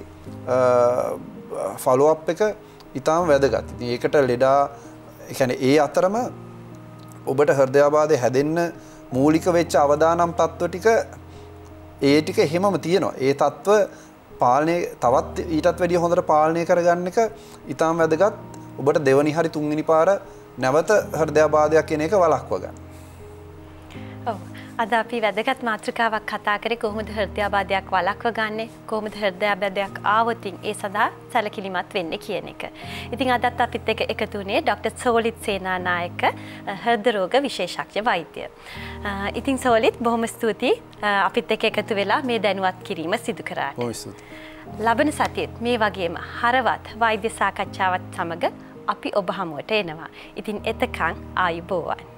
ෆලෝ අප් එක ඉතාම වැදගත්. ඉතින් ඒකට ලෙඩා ඒ කියන්නේ ඒ අතරම ඔබට හෘදයාබාධය හැදෙන්න මූලික වෙච්ච අවදානම් තත්ත්ව ටික ඒ ටික එහෙමම තියෙනවා. ඒ තත්ත්ව පාලනය තවත් ඊටත් වැඩිය හොඳට පාලනය කරගන්න එක ඉතාම වැදගත්. ඔබට දෙවනි හරි තුන්වෙනි පාර නැවත හෘදයාබාධයක් එන එක වළක්වා ගන්න. ඔව්. අද අපි වැදගත් මාතෘකාවක් කතා කරේ කොහොමද හෘදයාබාධයක් වළක්ව ගන්නෙ, කොහොමද හෘදයාබාධයක් ආවොතින් ඒ සඳහා සැලකිලිමත් වෙන්නේ කියන එක. ඉතින් අදත් අපිත් එක්ක එකතු වුණේ ડોક્ટર සෝලිත් සේනානායක හෘද රෝග විශේෂඥ වෛද්‍ය. ඉතින් සෝලිත් බොහොම ස්තුතියි අපිත් එක්ක එකතු වෙලා මේ දැනුවත් කිරීම සිදු කරාට. බොහොම ස්තුතියි. ලබන සතියේත් මේ වගේම හරවත් වෛද්‍ය සාකච්ඡාවත් සමග අපි ඔබ හමුවට එනවා. ඉතින් එතකන් ආයුබෝවන්.